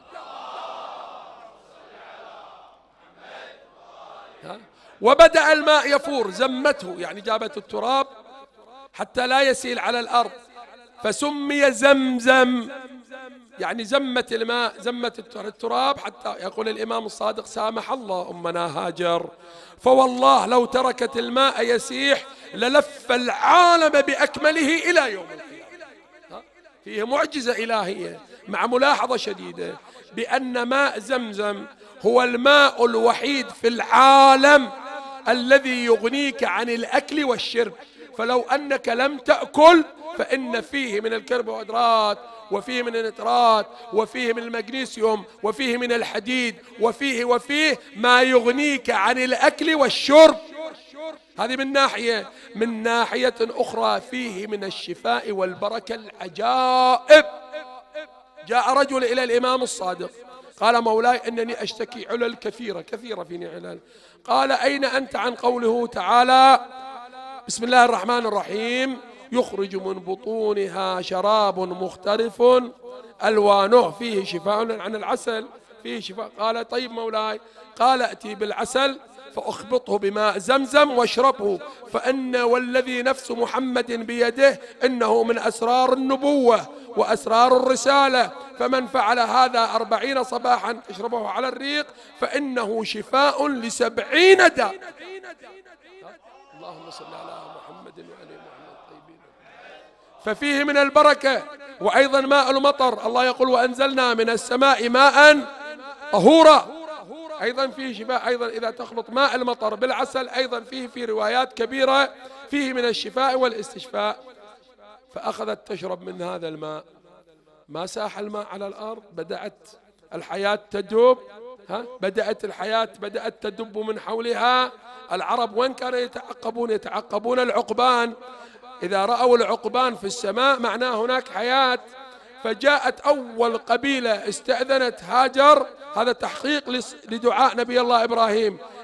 وبدأ الماء يفور، زمته يعني جابت التراب حتى لا يسيل على الأرض، فسمي زمزم، يعني زمت الماء، زمت التراب، حتى يقول الإمام الصادق: سامح الله أمنا هاجر، فوالله لو تركت الماء يسيح للف العالم بأكمله إلى يوم القيامة. فيه معجزة إلهية، مع ملاحظة شديدة بأن ماء زمزم هو الماء الوحيد في العالم الذي يغنيك عن الأكل والشرب. فلو أنك لم تأكل فإن فيه من الكربوهيدرات وفيه من النترات وفيه من المغنيسيوم وفيه من الحديد وفيه وفيه ما يغنيك عن الأكل والشرب. هذه من ناحية. من ناحية أخرى فيه من الشفاء والبركة العجائب. جاء رجل إلى الإمام الصادق قال: مولاي إنني أشتكي علل كثيرة كثيرة فيني علل. قال: أين أنت عن قوله تعالى بسم الله الرحمن الرحيم: يخرج من بطونها شراب مختلف ألوانه فيه شفاء عن العسل، فيه شفاء. قال: طيب مولاي. قال: أتي بالعسل فأخبطه بماء زمزم واشربه، فإن والذي نفس محمد بيده إنه من أسرار النبوة وأسرار الرسالة، فمن فعل هذا أربعين صباحا اشربه على الريق فإنه شفاء لسبعين داء. اللهم صل على محمد وآل محمد طيبين. ففيه من البركة. وأيضا ماء المطر، الله يقول: وأنزلنا من السماء ماء طهورا، أيضا فيه شفاء. أيضا إذا تخلط ماء المطر بالعسل أيضا فيه في روايات كبيرة فيه من الشفاء والاستشفاء. فأخذت تشرب من هذا الماء، ما ساح الماء على الأرض، بدأت الحياة تدب. ها؟ بدأت الحياة بدأت تدب من حولها. العرب وين كانوا يتعقبون؟ يتعقبون العقبان. إذا رأوا العقبان في السماء معناه هناك حياة. فجاءت أول قبيلة استأذنت هاجر، هذا تحقيق لدعاء نبي الله إبراهيم،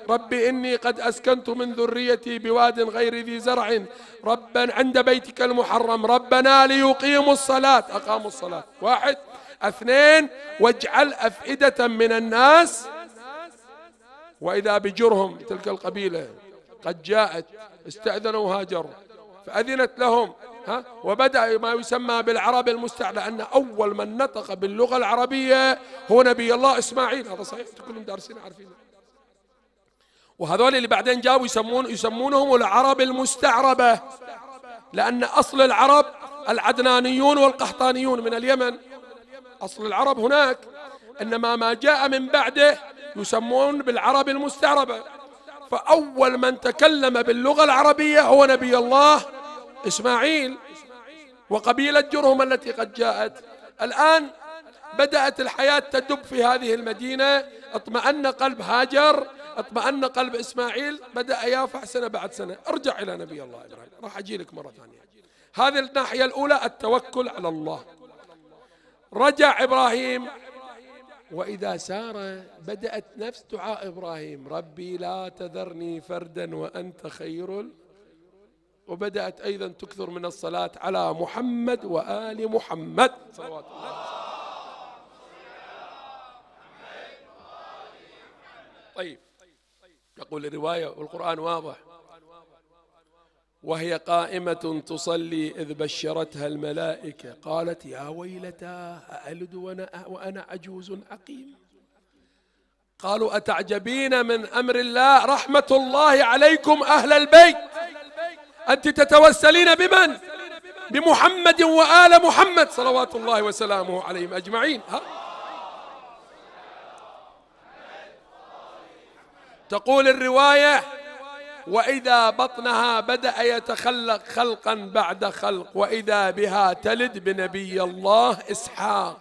ربي إني قد أسكنت من ذريتي بواد غير ذي زرع ربا عند بيتك المحرم ربنا ليقيموا الصلاة، أقاموا الصلاة. واحد. اثنين، واجعل أفئدة من الناس، وإذا بجرهم تلك القبيلة قد جاءت استأذنوا هاجر فأذنت لهم، ها، وبدأ ما يسمى بالعرب المستعرب، لأن أول من نطق باللغة العربية هو نبي الله إسماعيل. هذا صحيح، كلهم دارسين عارفين. وهذول اللي بعدين جابوا يسمون يسمونهم العرب المستعربة، لأن أصل العرب العدنانيون والقحطانيون من اليمن، أصل العرب هناك، إنما ما جاء من بعده يسمون بالعرب المستعربة. فأول من تكلم باللغة العربية هو نبي الله إسماعيل وقبيلة جرهم التي قد جاءت. الآن بدأت الحياة تدب في هذه المدينة، اطمأن قلب هاجر، اطمأن قلب إسماعيل، بدأ يافع سنة بعد سنة. ارجع إلى نبي الله إبراهيم، راح أجي لك مرة ثانية. هذه الناحية الأولى، التوكل على الله. رجع إبراهيم، وإذا سار بدأت نفس دعاء إبراهيم، ربي لا تذرني فردا وأنت خير، وبدأت أيضا تكثر من الصلاة على محمد وآل محمد صلوات الله. طيب، يقول الرواية والقرآن واضح، وهي قائمة تصلي إذ بشرتها الملائكة قالت يا ويلتى أألد وأنا, وأنا عجوز عقيم. قالوا أتعجبين من أمر الله، رحمة الله عليكم أهل البيت، أنت تتوسلين بمن؟ بمحمد وآل محمد صلوات الله وسلامه عليهم أجمعين. ها؟ تقول الرواية وإذا بطنها بدأ يتخلق خلقا بعد خلق، وإذا بها تلد بنبي الله إسحاق.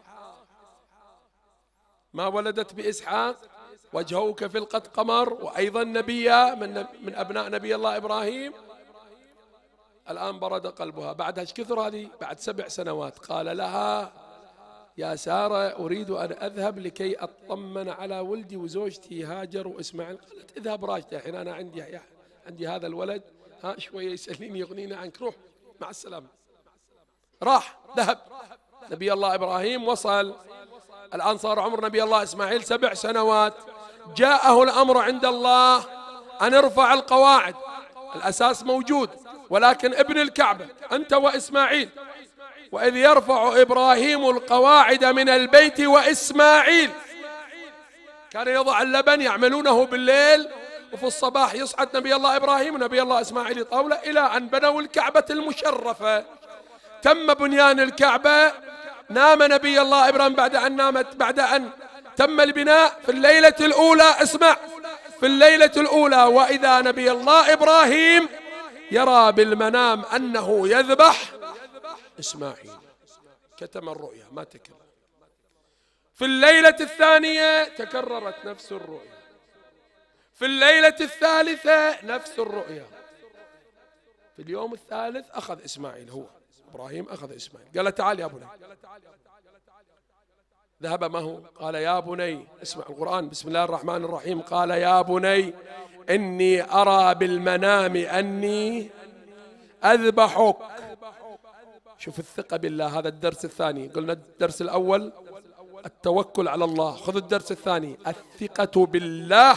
ما ولدت بإسحاق وجهه كفلقة قمر، وأيضا نبيا من, من أبناء نبي الله إبراهيم. الآن برد قلبها بعد ايش كثر هذه، بعد سبع سنوات. قال لها يا سارة أريد أن أذهب لكي أطمن على ولدي وزوجتي هاجر وإسماعيل. قالت اذهب راشدة، الحين أنا عندي عندي هذا الولد، ها شوية يسألني يغنينا عنك، روح مع السلامة. راح ذهب نبي الله إبراهيم، وصل. الآن صار عمر نبي الله إسماعيل سبع سنوات. جاءه الأمر عند الله أن ارفع القواعد، الأساس موجود، ولكن ابن الكعبة أنت وإسماعيل. وإذ يرفع إبراهيم القواعد من البيت وإسماعيل، كان يضع اللبن يعملونه بالليل، وفي الصباح يصعد نبي الله إبراهيم ونبي الله إسماعيل طاولة، إلى أن بنوا الكعبة المشرفة. تم بنيان الكعبة، نام نبي الله إبراهيم بعد أن نامت بعد أن تم البناء في الليلة الأولى. اسمع، في الليلة الأولى وإذا نبي الله إبراهيم يرى بالمنام أنه يذبح إسماعيل، كتم الرؤيا ما تكلم. في الليلة الثانية تكررت نفس الرؤيا، في الليلة الثالثة نفس الرؤيا. في اليوم الثالث أخذ إسماعيل، هو إبراهيم أخذ إسماعيل، قال تعال يا بني. ذهب معه، قال يا بني، اسمع القرآن بسم الله الرحمن الرحيم، قال يا بني إني أرى بالمنام أني أذبحك. شوف الثقة بالله، هذا الدرس الثاني. قلنا الدرس الأول التوكل على الله، خذ الدرس الثاني الثقة بالله.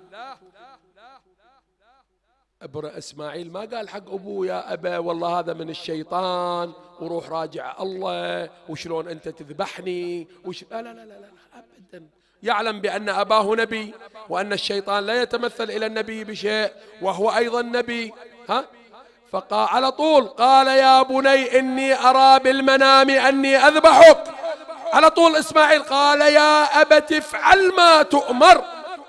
ابن إسماعيل ما قال حق أبوه يا أبا والله هذا من الشيطان وروح راجع الله وشلون أنت تذبحني وش... لا لا لا لا أبدا. يعلم بأن أباه نبي، وأن الشيطان لا يتمثل إلى النبي بشيء، وهو أيضا نبي. ها؟ فقال على طول قال يا بني إني أرى بالمنام أني أذبحك. على طول إسماعيل قال يا أبت افعل ما تؤمر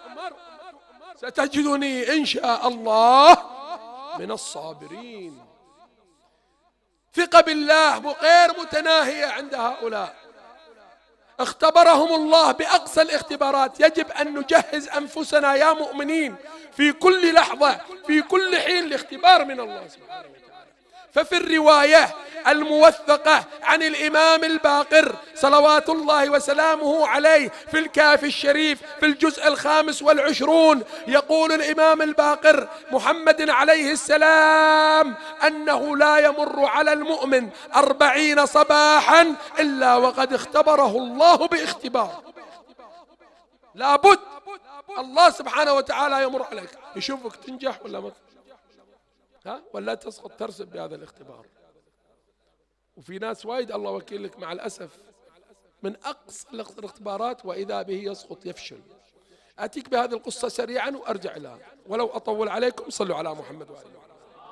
ستجدني إن شاء الله من الصابرين. ثقة بالله غير متناهية عند هؤلاء. اختبرهم الله بأقصى الاختبارات. يجب أن نجهز أنفسنا يا مؤمنين في كل لحظة في كل حين لاختبار من الله سبحانه وتعالى. ففي الرواية الموثقة عن الإمام الباقر صلوات الله وسلامه عليه في الكافي الشريف في الجزء الخامس والعشرون، يقول الإمام الباقر محمد عليه السلام أنه لا يمر على المؤمن أربعين صباحا إلا وقد اختبره الله باختبار. لابد الله سبحانه وتعالى يمر عليك يشوفك تنجح ولا ما ها ولا تسقط ترسب بهذا الاختبار. وفي ناس وايد الله وكيلك مع الأسف من أقصى الاختبارات وإذا به يسقط يفشل. أتيك بهذه القصة سريعا وأرجع لها ولو أطول عليكم. صلوا على محمد وآله.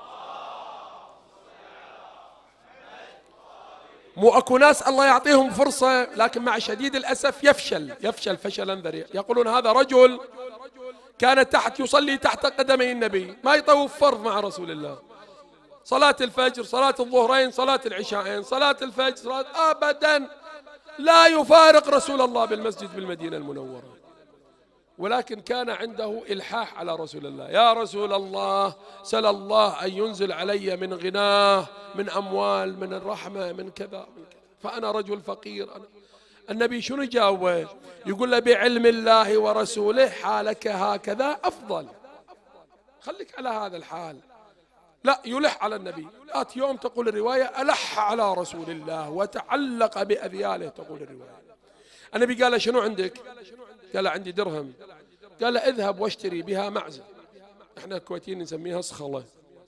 مو أكو ناس الله يعطيهم فرصة لكن مع شديد الأسف يفشل يفشل فشلا ذريعا. يقولون هذا رجل كان تحت يصلي تحت قدمي النبي، ما يطوف فرض مع رسول الله، صلاة الفجر صلاة الظهرين صلاة العشاءين صلاة الفجر صلاة أبدا لا يفارق رسول الله بالمسجد بالمدينة المنورة، ولكن كان عنده إلحاح على رسول الله. يا رسول الله سل الله أن ينزل علي من غناه من أموال من الرحمة من كذا من كذا فأنا رجل فقير. أنا النبي شنو جاوبه؟ يقول له بعلم الله ورسوله حالك هكذا أفضل، خليك على هذا الحال. لا يلح على النبي. آت يوم تقول الرواية ألح على رسول الله وتعلق بأذياله. تقول الرواية النبي قال له شنو عندك؟ قال له عندي درهم. قال له اذهب واشتري بها معزة، احنا الكويتيين نسميها صخلة.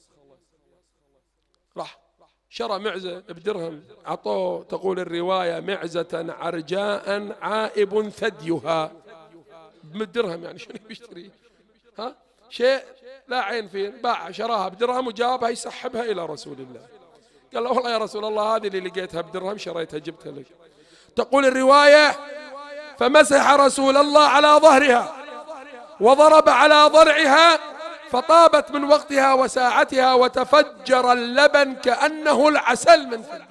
راح شرى معزة بدرهم، عطوه تقول الرواية معزة عرجاء عائب ثديها بالدرهم. يعني شنو بيشتري؟ ها شيء لا عين فيه. باع شراها بدرهم وجابها يسحبها إلى رسول الله. قال له والله يا رسول الله هذه اللي لقيتها بدرهم شريتها جبتها لك. تقول الرواية فمسح رسول الله على ظهرها وضرب على ضرعها فطابت من وقتها وساعتها وتفجر اللبن كأنه العسل من فمها.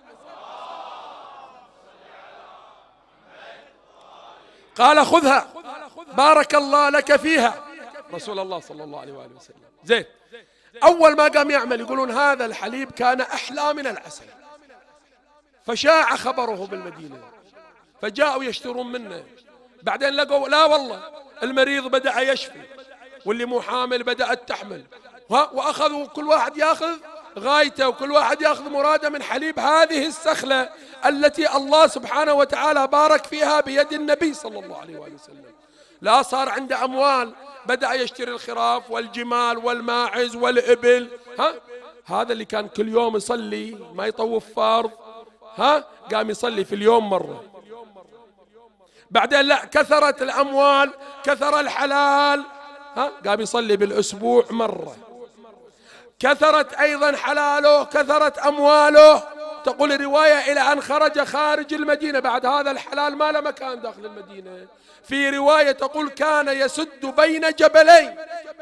قال خذها بارك الله لك فيها رسول الله صلى الله عليه وآله وسلم. زين أول ما قام يعمل يقولون هذا الحليب كان أحلى من العسل، فشاع خبره بالمدينة فجاءوا يشترون منه. بعدين لقوا لا والله المريض بدأ يشفي واللي مو حامل بدأت تحمل، وأخذوا كل واحد يأخذ غايته وكل واحد يأخذ مراده من حليب هذه السخلة التي الله سبحانه وتعالى بارك فيها بيد النبي صلى الله عليه وآله وسلم. لا صار عنده أموال بدأ يشتري الخراف والجمال والماعز والإبل. ها هذا اللي كان كل يوم يصلي ما يطوف فرض ها قام يصلي في اليوم مرة. بعدين لا كثرت الأموال كثر الحلال ها قام يصلي بالأسبوع مرة. كثرت أيضا حلاله كثرت أمواله. تقول الرواية إلى أن خرج خارج المدينة بعد هذا الحلال ما له مكان داخل المدينة. في رواية تقول كان يسد بين جبلين.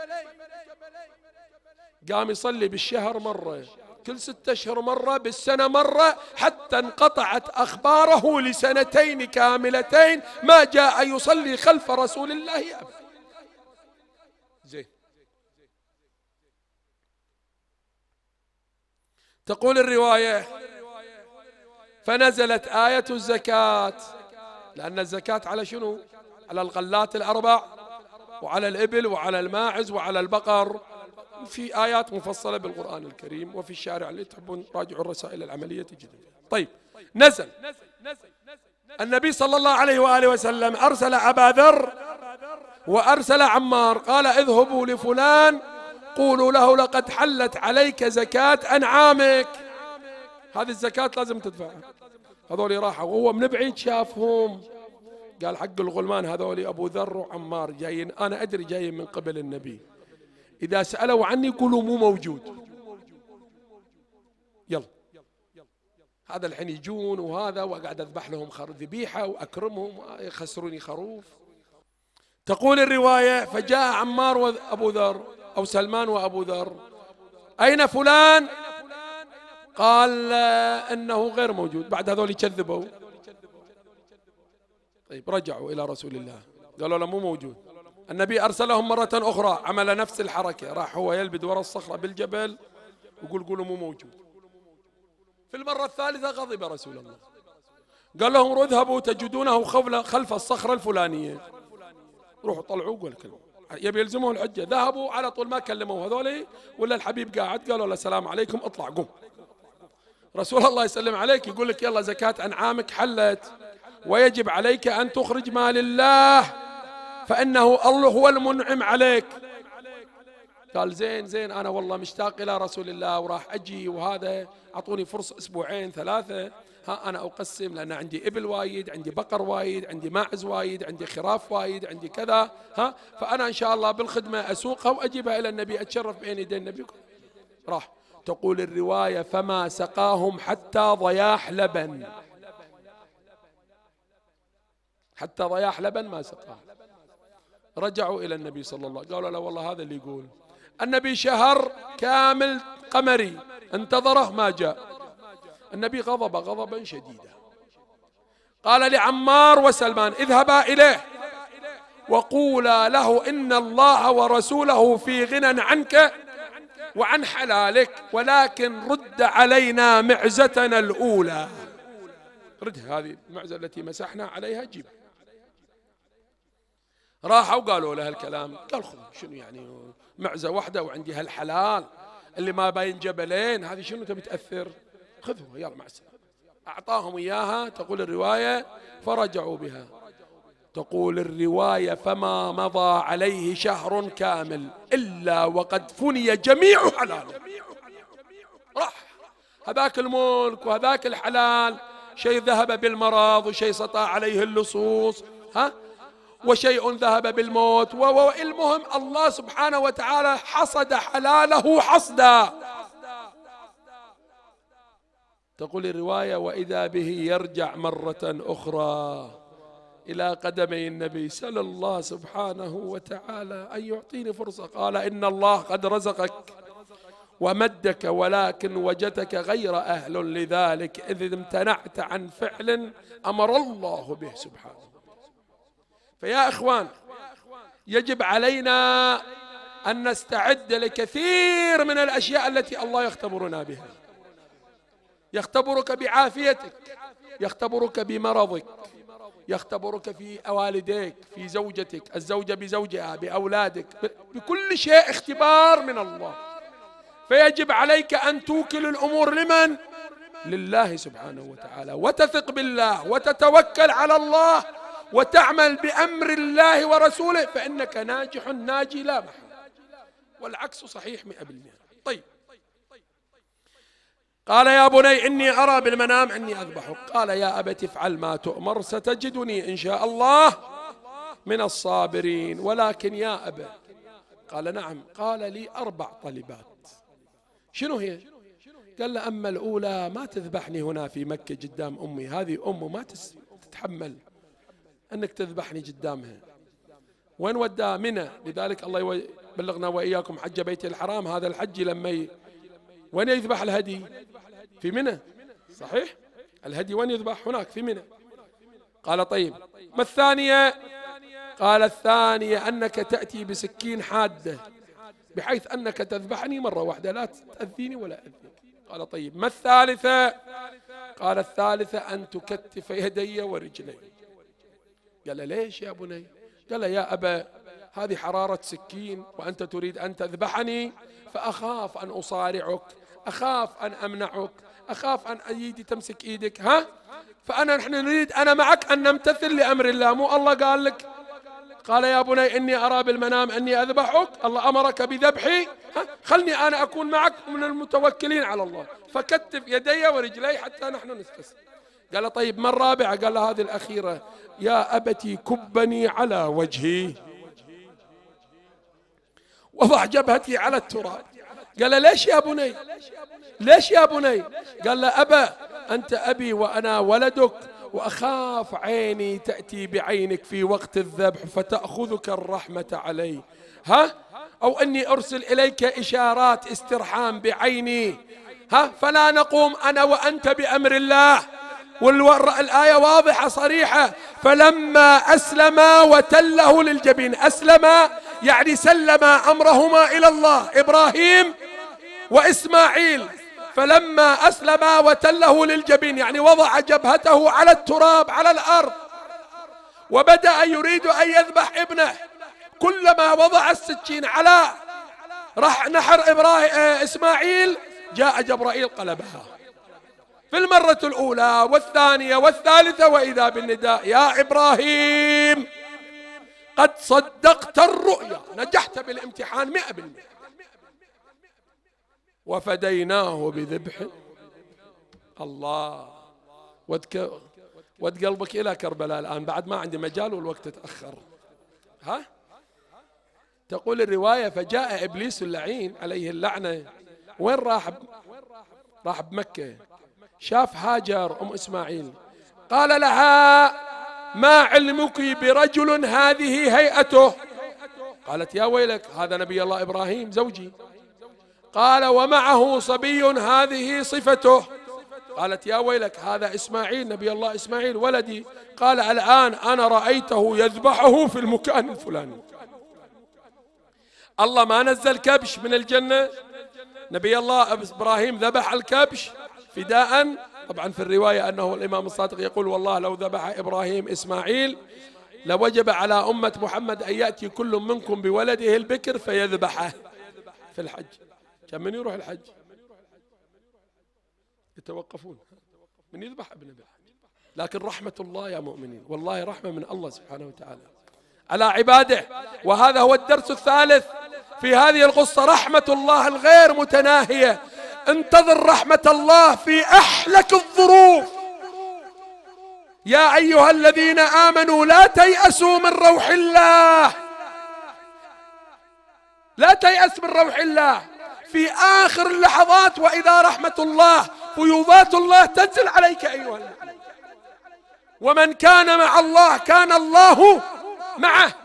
قام يصلي بالشهر مرة كل ستة أشهر مرة بالسنة مرة حتى انقطعت أخباره لسنتين كاملتين ما جاء يصلي خلف رسول الله أبدا. زين تقول الرواية فنزلت آية الزكاة، لأن الزكاة على شنو؟ على الغلات الأربع وعلى الإبل وعلى الماعز وعلى البقر. في آيات مفصلة بالقرآن الكريم وفي الشارع اللي تحبون راجعوا الرسائل العملية تجدون. طيب نزل النبي صلى الله عليه وآله وسلم أرسل أبا ذر وأرسل عمار قال اذهبوا لفلان قولوا له لقد حلت عليك زكاة أنعامك، هذه الزكاة لازم تدفعها. هذول راحوا وهو من بعيد شافهم قال حق الغلمان هذول أبو ذر وعمار جايين أنا أدري جايين من قبل النبي، إذا سألوا عني قولوا مو موجود. يلا هذا الحين يجون وهذا وقاعد أذبح لهم ذبيحة وأكرمهم يخسروني خروف. تقول الرواية فجاء عمار وأبو ذر أو سلمان وأبو ذر أين فلان؟ قال إنه غير موجود. بعد هذول يكذبوا. طيب رجعوا إلى رسول الله قالوا له مو موجود. النبي أرسلهم مرة أخرى عمل نفس الحركة، راح هو يلبد وراء الصخرة بالجبل ويقول قولوا مو موجود. في المرة الثالثة غضب رسول الله، قال لهم اذهبوا تجدونه خلف الصخرة الفلانية، روحوا طلعوا قول كلمة، يبي يلزمه الحجة. ذهبوا على طول ما كلموا هذول، ولا الحبيب قاعد، قالوا له السلام عليكم اطلع قم. رسول الله يسلم عليك يقول لك يلا زكاة أنعامك حلت، ويجب عليك أن تخرج مال الله فإنه الله هو المنعم عليك. قال زين زين أنا والله مشتاق إلى رسول الله وراح أجي، وهذا أعطوني فرصة أسبوعين ثلاثة، ها أنا أقسم لأن عندي إبل وايد، عندي بقر وايد، عندي ماعز وايد، عندي خراف وايد، عندي كذا، ها فأنا إن شاء الله بالخدمة أسوقها وأجيبها إلى النبي، أتشرف بين يدي النبي. راح. تقول الرواية فما سقاهم حتى ضياح لبن، حتى ضياح لبن ما سقاهم. رجعوا إلى النبي صلى الله عليه وسلم قالوا لا والله هذا اللي يقول. النبي شهر كامل قمري انتظره ما جاء. النبي غضب غضبا شديدا، قال لعمار وسلمان اذهبا إليه وقولا له إن الله ورسوله في غنى عنك وعن حلالك، ولكن رد علينا معزتنا الأولى. رد هذه المعزة التي مسحنا عليها جيب. راحوا وقالوا له الكلام، قال خذ شنو يعني معزة واحدة وعندي هالحلال اللي ما باين جبلين، هذه شنو تبي تأثر؟ خذوا يلا مع السلامة. أعطاهم إياها. تقول الرواية فرجعوا بها. تقول الرواية فما مضى عليه شهر كامل إلا وقد فني جميع حلاله. راح هذاك الملك وهذاك الحلال، شيء ذهب بالمرض وشيء سطع عليه اللصوص، ها وشيء ذهب بالموت، والمهم الله سبحانه وتعالى حصد حلاله حصدا. تقول الرواية وإذا به يرجع مرة أخرى إلى قدمي النبي، سأل الله سبحانه وتعالى أن يعطيني فرصة. قال إن الله قد رزقك ومدك، ولكن وجدك غير أهل لذلك إذ امتنعت عن فعل أمر الله به سبحانه. فيا إخوان يجب علينا أن نستعد لكثير من الأشياء التي الله يختبرنا بها. يختبرك بعافيتك، يختبرك بمرضك، يختبرك في والديك، في زوجتك، الزوجة بزوجها، بأولادك، بكل شيء اختبار من الله. فيجب عليك أن توكل الأمور لمن؟ لله سبحانه وتعالى، وتثق بالله وتتوكل على الله وتعمل بأمر الله ورسوله، فإنك ناجح ناجي لا محالة، والعكس صحيح مئة بالمئة. طيب قال يا بني إني أرى بالمنام أني أذبحك. قال يا أبت افعل ما تؤمر ستجدني إن شاء الله من الصابرين. ولكن يا أبا، قال نعم. قال لي أربع طلبات. شنو هي؟ قال له أما الأولى ما تذبحني هنا في مكة قدام أمي، هذه أمه ما تتحمل أنك تذبحني قدامها. وين وداه؟ منى. لذلك الله يبلغنا وإياكم حج بيت الحرام. هذا الحج لما ي... وين يذبح الهدي؟ في منى، صحيح؟ الهدي وين يذبح؟ هناك في منى. قال طيب ما الثانية؟ قال الثانية أنك تأتي بسكين حادة بحيث أنك تذبحني مرة واحدة لا تأذيني ولا أذيك. قال طيب ما الثالثة؟ قال الثالثة أن تكتف يدي ورجلي. قال ليش يا بني؟ قال يا أبا هذه حرارة سكين وأنت تريد أن تذبحني، فأخاف أن أصارعك، أخاف أن أمنعك، أخاف أن أيدي تمسك إيدك، ها؟ فأنا نحن نريد أنا معك أن نمتثل لأمر الله، مو الله قال لك؟ قال يا بني إني أرى بالمنام أني أذبحك، الله أمرك بذبحي، ها؟ خلني أنا أكون معك من المتوكلين على الله، فكتف يدي ورجلي حتى نحن نستسلم. قال طيب ما الرابعة؟ قال هذه الأخيرة، يا أبتي كبني على وجهي وضع جبهتي على التراب. قال ليش يا بني؟ ليش يا بني؟ قال له أبا أنت أبي وأنا ولدك، وأخاف عيني تأتي بعينك في وقت الذبح فتأخذك الرحمة علي، ها؟ أو أني أرسل إليك إشارات استرحام بعيني، ها؟ فلا نقوم أنا وأنت بأمر الله. والآية واضحة صريحة، فلما أسلم وتله للجبين. أسلم يعني سلم أمرهما إلى الله، إبراهيم وإسماعيل، فلما أسلم وتله للجبين، يعني وضع جبهته على التراب على الأرض وبدأ يريد أن يذبح ابنه، كلما وضع السكين على راح نحر إبراهيم إسماعيل جاء جبرائيل قلبها في المرة الأولى والثانية والثالثة، وإذا بالنداء: يا إبراهيم قد صدقت الرؤيا، نجحت بالامتحان مئة بالمئة، وفديناه بذبح. الله، ود ود قلبك إلى كربلاء الآن، بعد ما عندي مجال والوقت تأخر. ها؟ تقول الرواية: فجاء إبليس اللعين عليه اللعنة، وين راح؟ راح بمكة، شاف هاجر أم إسماعيل، قال لها: ما علمك برجل هذه هيئته؟ قالت: يا ويلك، هذا نبي الله إبراهيم زوجي. قال: ومعه صبي هذه صفته. قالت: يا ويلك، هذا إسماعيل نبي الله إسماعيل ولدي. قال: الآن أنا رأيته يذبحه في المكان الفلاني. الله ما نزل كبش من الجنة، نبي الله إبراهيم ذبح الكبش فداء. طبعا في الرواية أنه الإمام الصادق يقول: والله لو ذبح إبراهيم إسماعيل لوجب على أمة محمد أن يأتي كل منكم بولده البكر فيذبحه في الحج. كم من يروح الحج يتوقفون من يذبح ابن الحج. لكن رحمة الله يا مؤمنين، والله رحمة من الله سبحانه وتعالى على عباده. وهذا هو الدرس الثالث في هذه القصة، رحمة الله الغير متناهية. انتظر رحمة الله في أحلك الظروف. يا أيها الذين آمنوا لا تيأسوا من روح الله، لا تيأس من روح الله في آخر اللحظات، وإذا رحمة الله فيوضات الله تنزل عليك أيها المؤمن. ومن كان مع الله كان الله معه.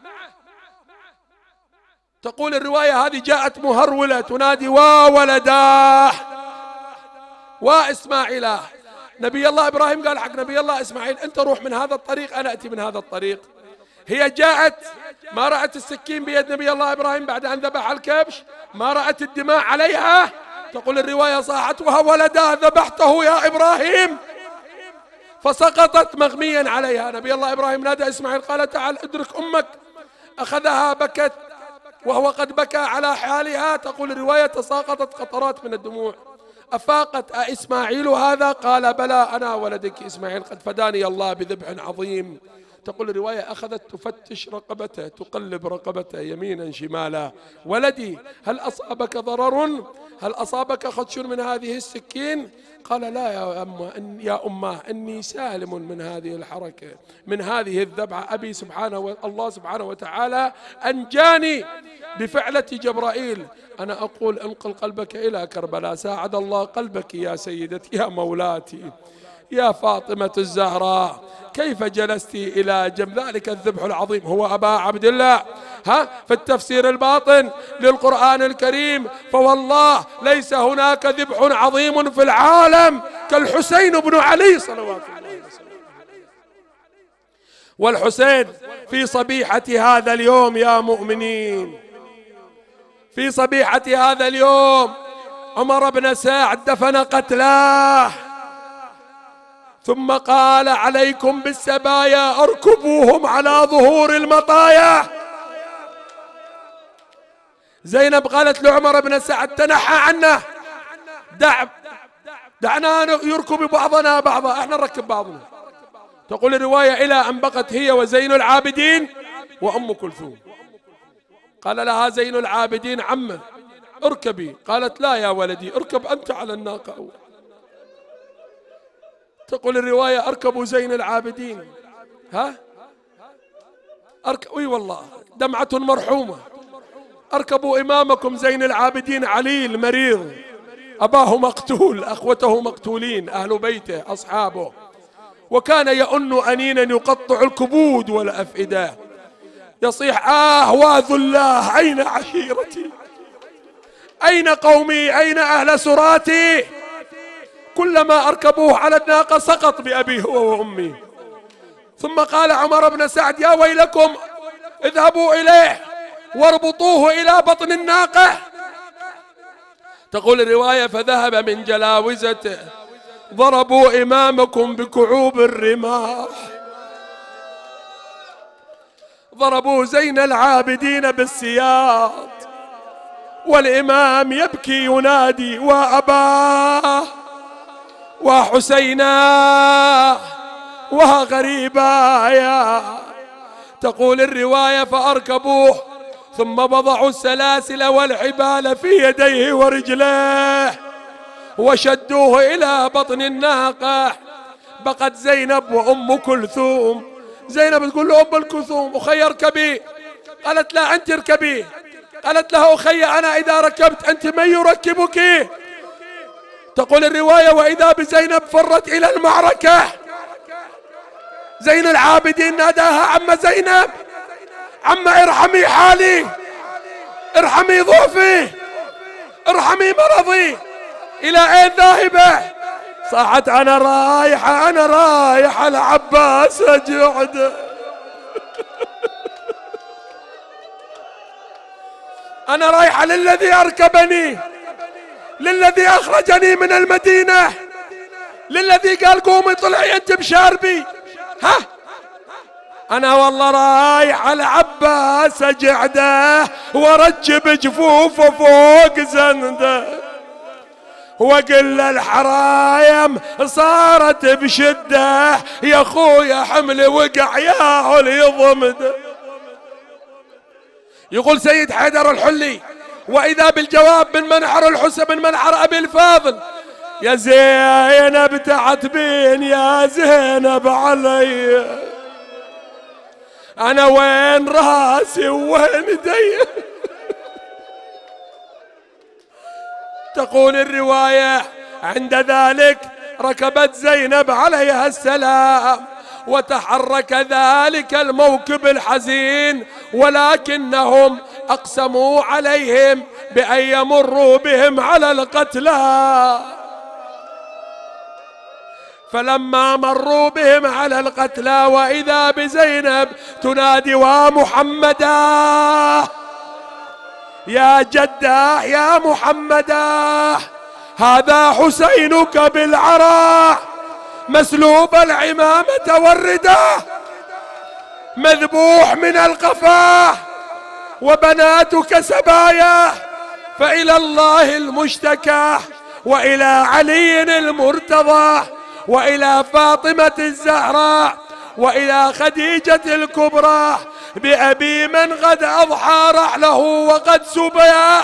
تقول الرواية هذه: جاءت مهرولة تنادي: وولداه وإسماعيلاه. نبي الله إبراهيم قال حق نبي الله إسماعيل: أنت روح من هذا الطريق، أنا أتي من هذا الطريق. هي جاءت ما رأت السكين بيد نبي الله إبراهيم بعد أن ذبح الكبش، ما رأت الدماء عليها. تقول الرواية: صاحت: وولداه ذبحته يا إبراهيم، فسقطت مغميا عليها. نبي الله إبراهيم نادى إسماعيل قال: تعال ادرك أمك. أخذها بكت وهو قد بكى على حالها. تقول الرواية: تساقطت قطرات من الدموع. أفاقت: أإسماعيل هذا؟ قال: بلى، أنا ولدك إسماعيل، قد فداني الله بذبح عظيم. تقول الرواية: أخذت تفتش رقبته، تقلب رقبته يمينا شمالا: ولدي هل أصابك ضرر؟ هل أصابك خدش من هذه السكين؟ قال: لا يا أمه، إن يا أمه إني سالم من هذه الحركة، من هذه الذبحة. أبي سبحانه و... الله سبحانه وتعالى أنجاني بفعلة جبرائيل. أنا أقول: انقل قلبك إلى كربلاء، ساعد الله قلبك يا سيدتي يا مولاتي يا فاطمة الزهراء. كيف جلست إلى جنب ذلك الذبح العظيم؟ هو أبا عبد الله. ها في التفسير الباطن للقرآن الكريم: فوالله ليس هناك ذبح عظيم في العالم كالحسين بن علي صلوات الله وسلامه. والحسين في صبيحة هذا اليوم يا مؤمنين، في صبيحة هذا اليوم عمر بن سعد دفن قتلاه، ثم قال: عليكم بالسبايا، اركبوهم على ظهور المطايا. زينب قالت لعمر بن سعد: تنحى عنا، دع دعنا يركب بعضنا بعضا، احنا نركب بعضنا. تقول الرواية: إلى أن بقت هي وزين العابدين وأم كلثوم. قال لها زين العابدين: عمه اركبي. قالت: لا يا ولدي، اركب أنت على الناقة أول. تقول الرواية: أركبوا زين العابدين. ها أركب، اي والله دمعة مرحومة. أركبوا إمامكم زين العابدين علي المريض، أباه مقتول، أخوته مقتولين، أهل بيته أصحابه، وكان يؤن أنينا يقطع الكبود والأفئدة، يصيح: آه واذ الله، أين عشيرتي، أين قومي، أين أهل سراتي. كلما أركبوه على الناقة سقط بأبيه هو وأمي. ثم قال عمر بن سعد: يا ويلكم، اذهبوا إليه واربطوه إلى بطن الناقة. تقول الرواية فذهب من جلاوزته ضربوا إمامكم بكعوب الرماح، ضربوا زين العابدين بالسياط، والإمام يبكي ينادي وأباه وحسينا وغريبايا. تقول الرواية فأركبوه ثم وضعوا السلاسل والحبال في يديه ورجليه وشدوه إلى بطن الناقة. بقت زينب وأم كلثوم. زينب تقول له أم كلثوم أخي اركبي، قالت لا أنت اركبي. قالت له أخي أنا إذا ركبت أنت من يركبك؟ تقول الرواية وإذا بزينب فرت إلى المعركة. زين العابدين ناداها عم زينب، عم ارحمي حالي، ارحمي ضعفي، ارحمي مرضي، إلى أين ذاهبة؟ صاحت أنا رايحة أنا رايحة لعباس جعده. أنا رايحة للذي أركبني، للذي أخرجني من المدينة، للذي قال قومي طلعي أنت بشاربي. ها أنا والله رايحة لعباس جعده ورجب جفوفه فوق زنده، وقل الحرايم صارت بشده، يا خويا حملي وقع يا علي ضمده. يقول سيد حيدر الحلي وإذا بالجواب من منحر الحسن من منحر أبي الفاضل يا زينب تعتبين يا زينب علي، أنا وين راسي وين يدي. تقول الرواية عند ذلك ركبت زينب عليها السلام وتحرك ذلك الموكب الحزين، ولكنهم أقسموا عليهم بأن يمروا بهم على القتلى. فلما مروا بهم على القتلى وإذا بزينب تنادي ومحمدا يا جداه يا محمدا هذا حسينك بالعراء مسلوب العمامة والرداء مذبوح من القفاه وبناتك سباياه، فإلى الله المشتكى وإلى علي المرتضى وإلى فاطمة الزهراء وإلى خديجة الكبرى بأبي من قد أضحى رحله وقد سبيا.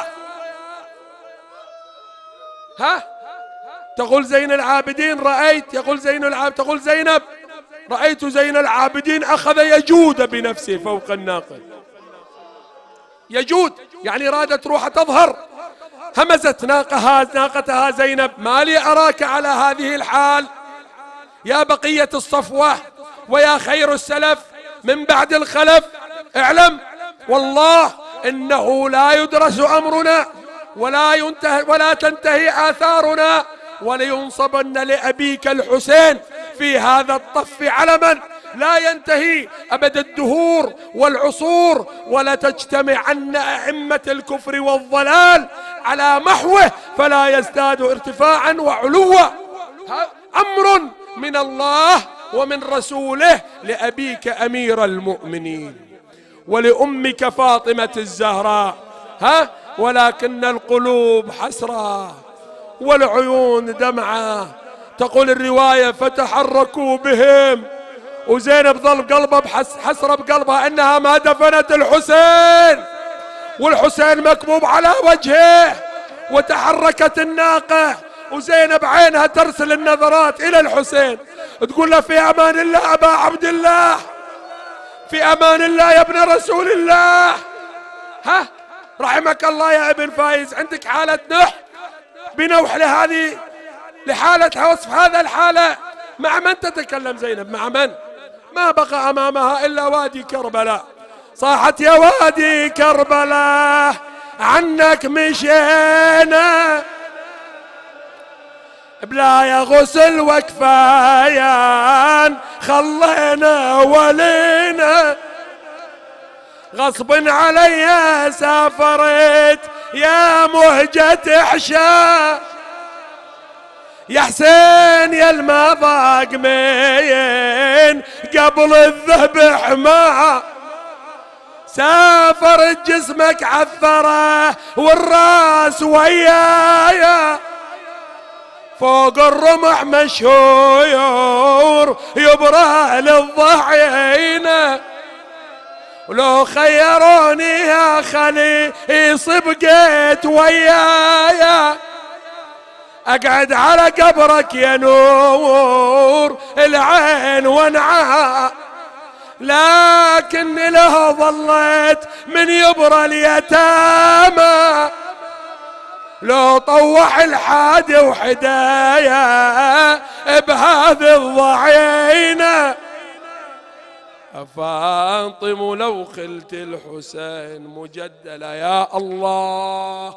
ها تقول زين العابدين رأيت يقول زين العابدين تقول زينب رأيت زين العابدين أخذ يجود بنفسه فوق الناقة. يجود يعني رادت روح تظهر، همزت ناقها ناقتها زينب ما لي أراك على هذه الحال يا بقية الصفوة ويا خير السلف من بعد الخلف، اعلم والله إنه لا يدرس أمرنا ولا ينتهي ولا تنتهي آثارنا ولينصبن لأبيك الحسين في هذا الطف علما لا ينتهي أبد الدهور والعصور، ولا تجتمعن أئمة الكفر والضلال على محوه فلا يزداد ارتفاعا وعلوا. أمر من الله ومن رسوله لأبيك أمير المؤمنين ولأمك فاطمة الزهراء. ها ولكن القلوب حسرة والعيون دمعة. تقول الرواية فتحركوا بهم وزينب ظل قلبها حسرة بقلبها انها ما دفنت الحسين والحسين مكبوب على وجهه، وتحركت الناقة وزينب عينها ترسل النظرات الى الحسين تقول له في امان الله ابا عبد الله، في امان الله يا ابن رسول الله. ها رحمك الله يا ابن فايز عندك حالة نح بنوح لهذه لحالة وصف هذا الحالة. مع من تتكلم زينب؟ مع من؟ ما بقى امامها الا وادي كربلاء. صاحت يا وادي كربلاء عنك مشينا بلا يا غسل وكفايان خلينا ولينا غصب علي سافرت يا مهجة حشا يا حسين يا المضاق مين قبل الذبح ما سافر جسمك عثره والراس ويايا فوق الرمح مشهور يبرى للضحيين ولو خيروني يا خلي صبقيت ويايا اقعد على قبرك يا نور العين وانعى لكن له ظليت من يبرى اليتامى لو طوح الحادي وحدايا بهذه الضعينة فاطم لو خلت الحسين مجدلة يا الله.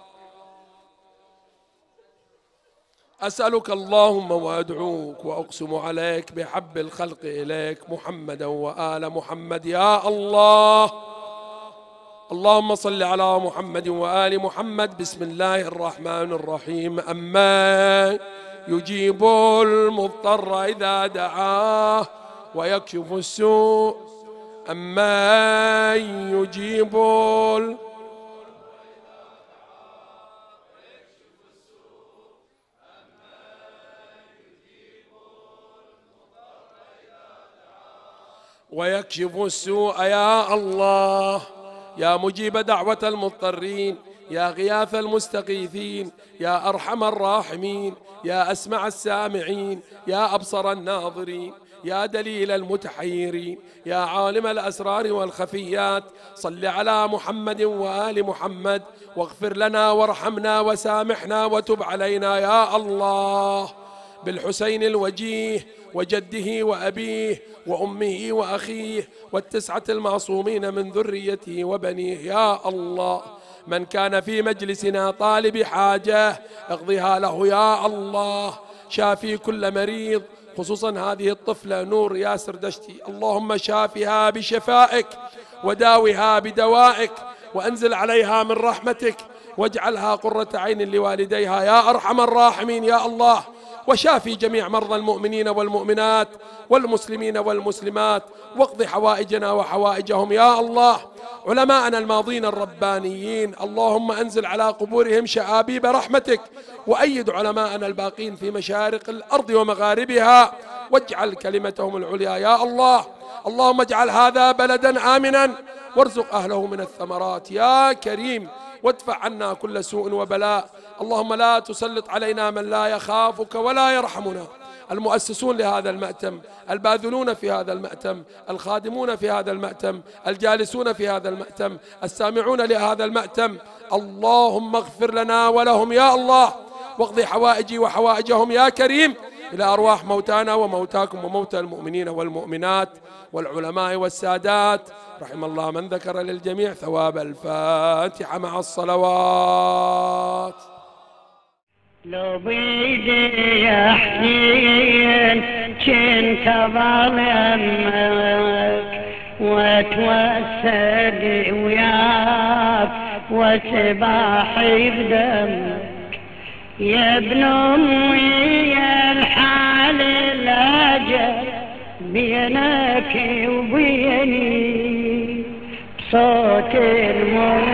أسألك اللهم وأدعوك وأقسم عليك بحب الخلق إليك محمدا وآل محمد يا الله. اللهم صل على محمد وآل محمد. بسم الله الرحمن الرحيم. أما يجيب المضطر إذا دعاه ويكشف السوء أما يجيب ويكشف السوء يا الله. يا مجيب دعوة المضطرين يا غياث المستغيثين يا أرحم الراحمين يا أسمع السامعين يا أبصر الناظرين يا دليل المتحيرين يا عالم الأسرار والخفيات صل على محمد وآل محمد واغفر لنا وارحمنا وسامحنا وتب علينا يا الله. بالحسين الوجيه وجده وأبيه وأمه وأخيه والتسعة المعصومين من ذريته وبنيه يا الله. من كان في مجلسنا طالب حاجة اقضيها له يا الله. شافي كل مريض خصوصا هذه الطفلة نور ياسر دشتي، اللهم شافها بشفائك وداوها بدوائك وأنزل عليها من رحمتك واجعلها قرة عين لوالديها يا أرحم الراحمين يا الله. وشافي جميع مرضى المؤمنين والمؤمنات والمسلمين والمسلمات واقض حوائجنا وحوائجهم يا الله. علماءنا الماضين الربانيين اللهم أنزل على قبورهم شآبيب رحمتك وأيد علماءنا الباقين في مشارق الأرض ومغاربها واجعل كلمتهم العليا يا الله. اللهم اجعل هذا بلدا آمنا وارزق أهله من الثمرات يا كريم وادفع عنا كل سوء وبلاء. اللهم لا تسلط علينا من لا يخافك ولا يرحمنا. المؤسسون لهذا المأتم، الباذلون في هذا المأتم، الخادمون في هذا المأتم، الجالسون في هذا المأتم، السامعون لهذا المأتم، اللهم اغفر لنا ولهم يا الله واقضي حوائجي وحوائجهم يا كريم. إلى أرواح موتانا وموتاكم وموتى المؤمنين والمؤمنات والعلماء والسادات رحم الله من ذكر للجميع ثواب الفاتحة مع الصلوات. لو بيدي يا حسين كنت ظلمك واتوسد وياك وسباحي بدمك يا ابن امي يا الحال الاجل بينك وبيني بصوت المر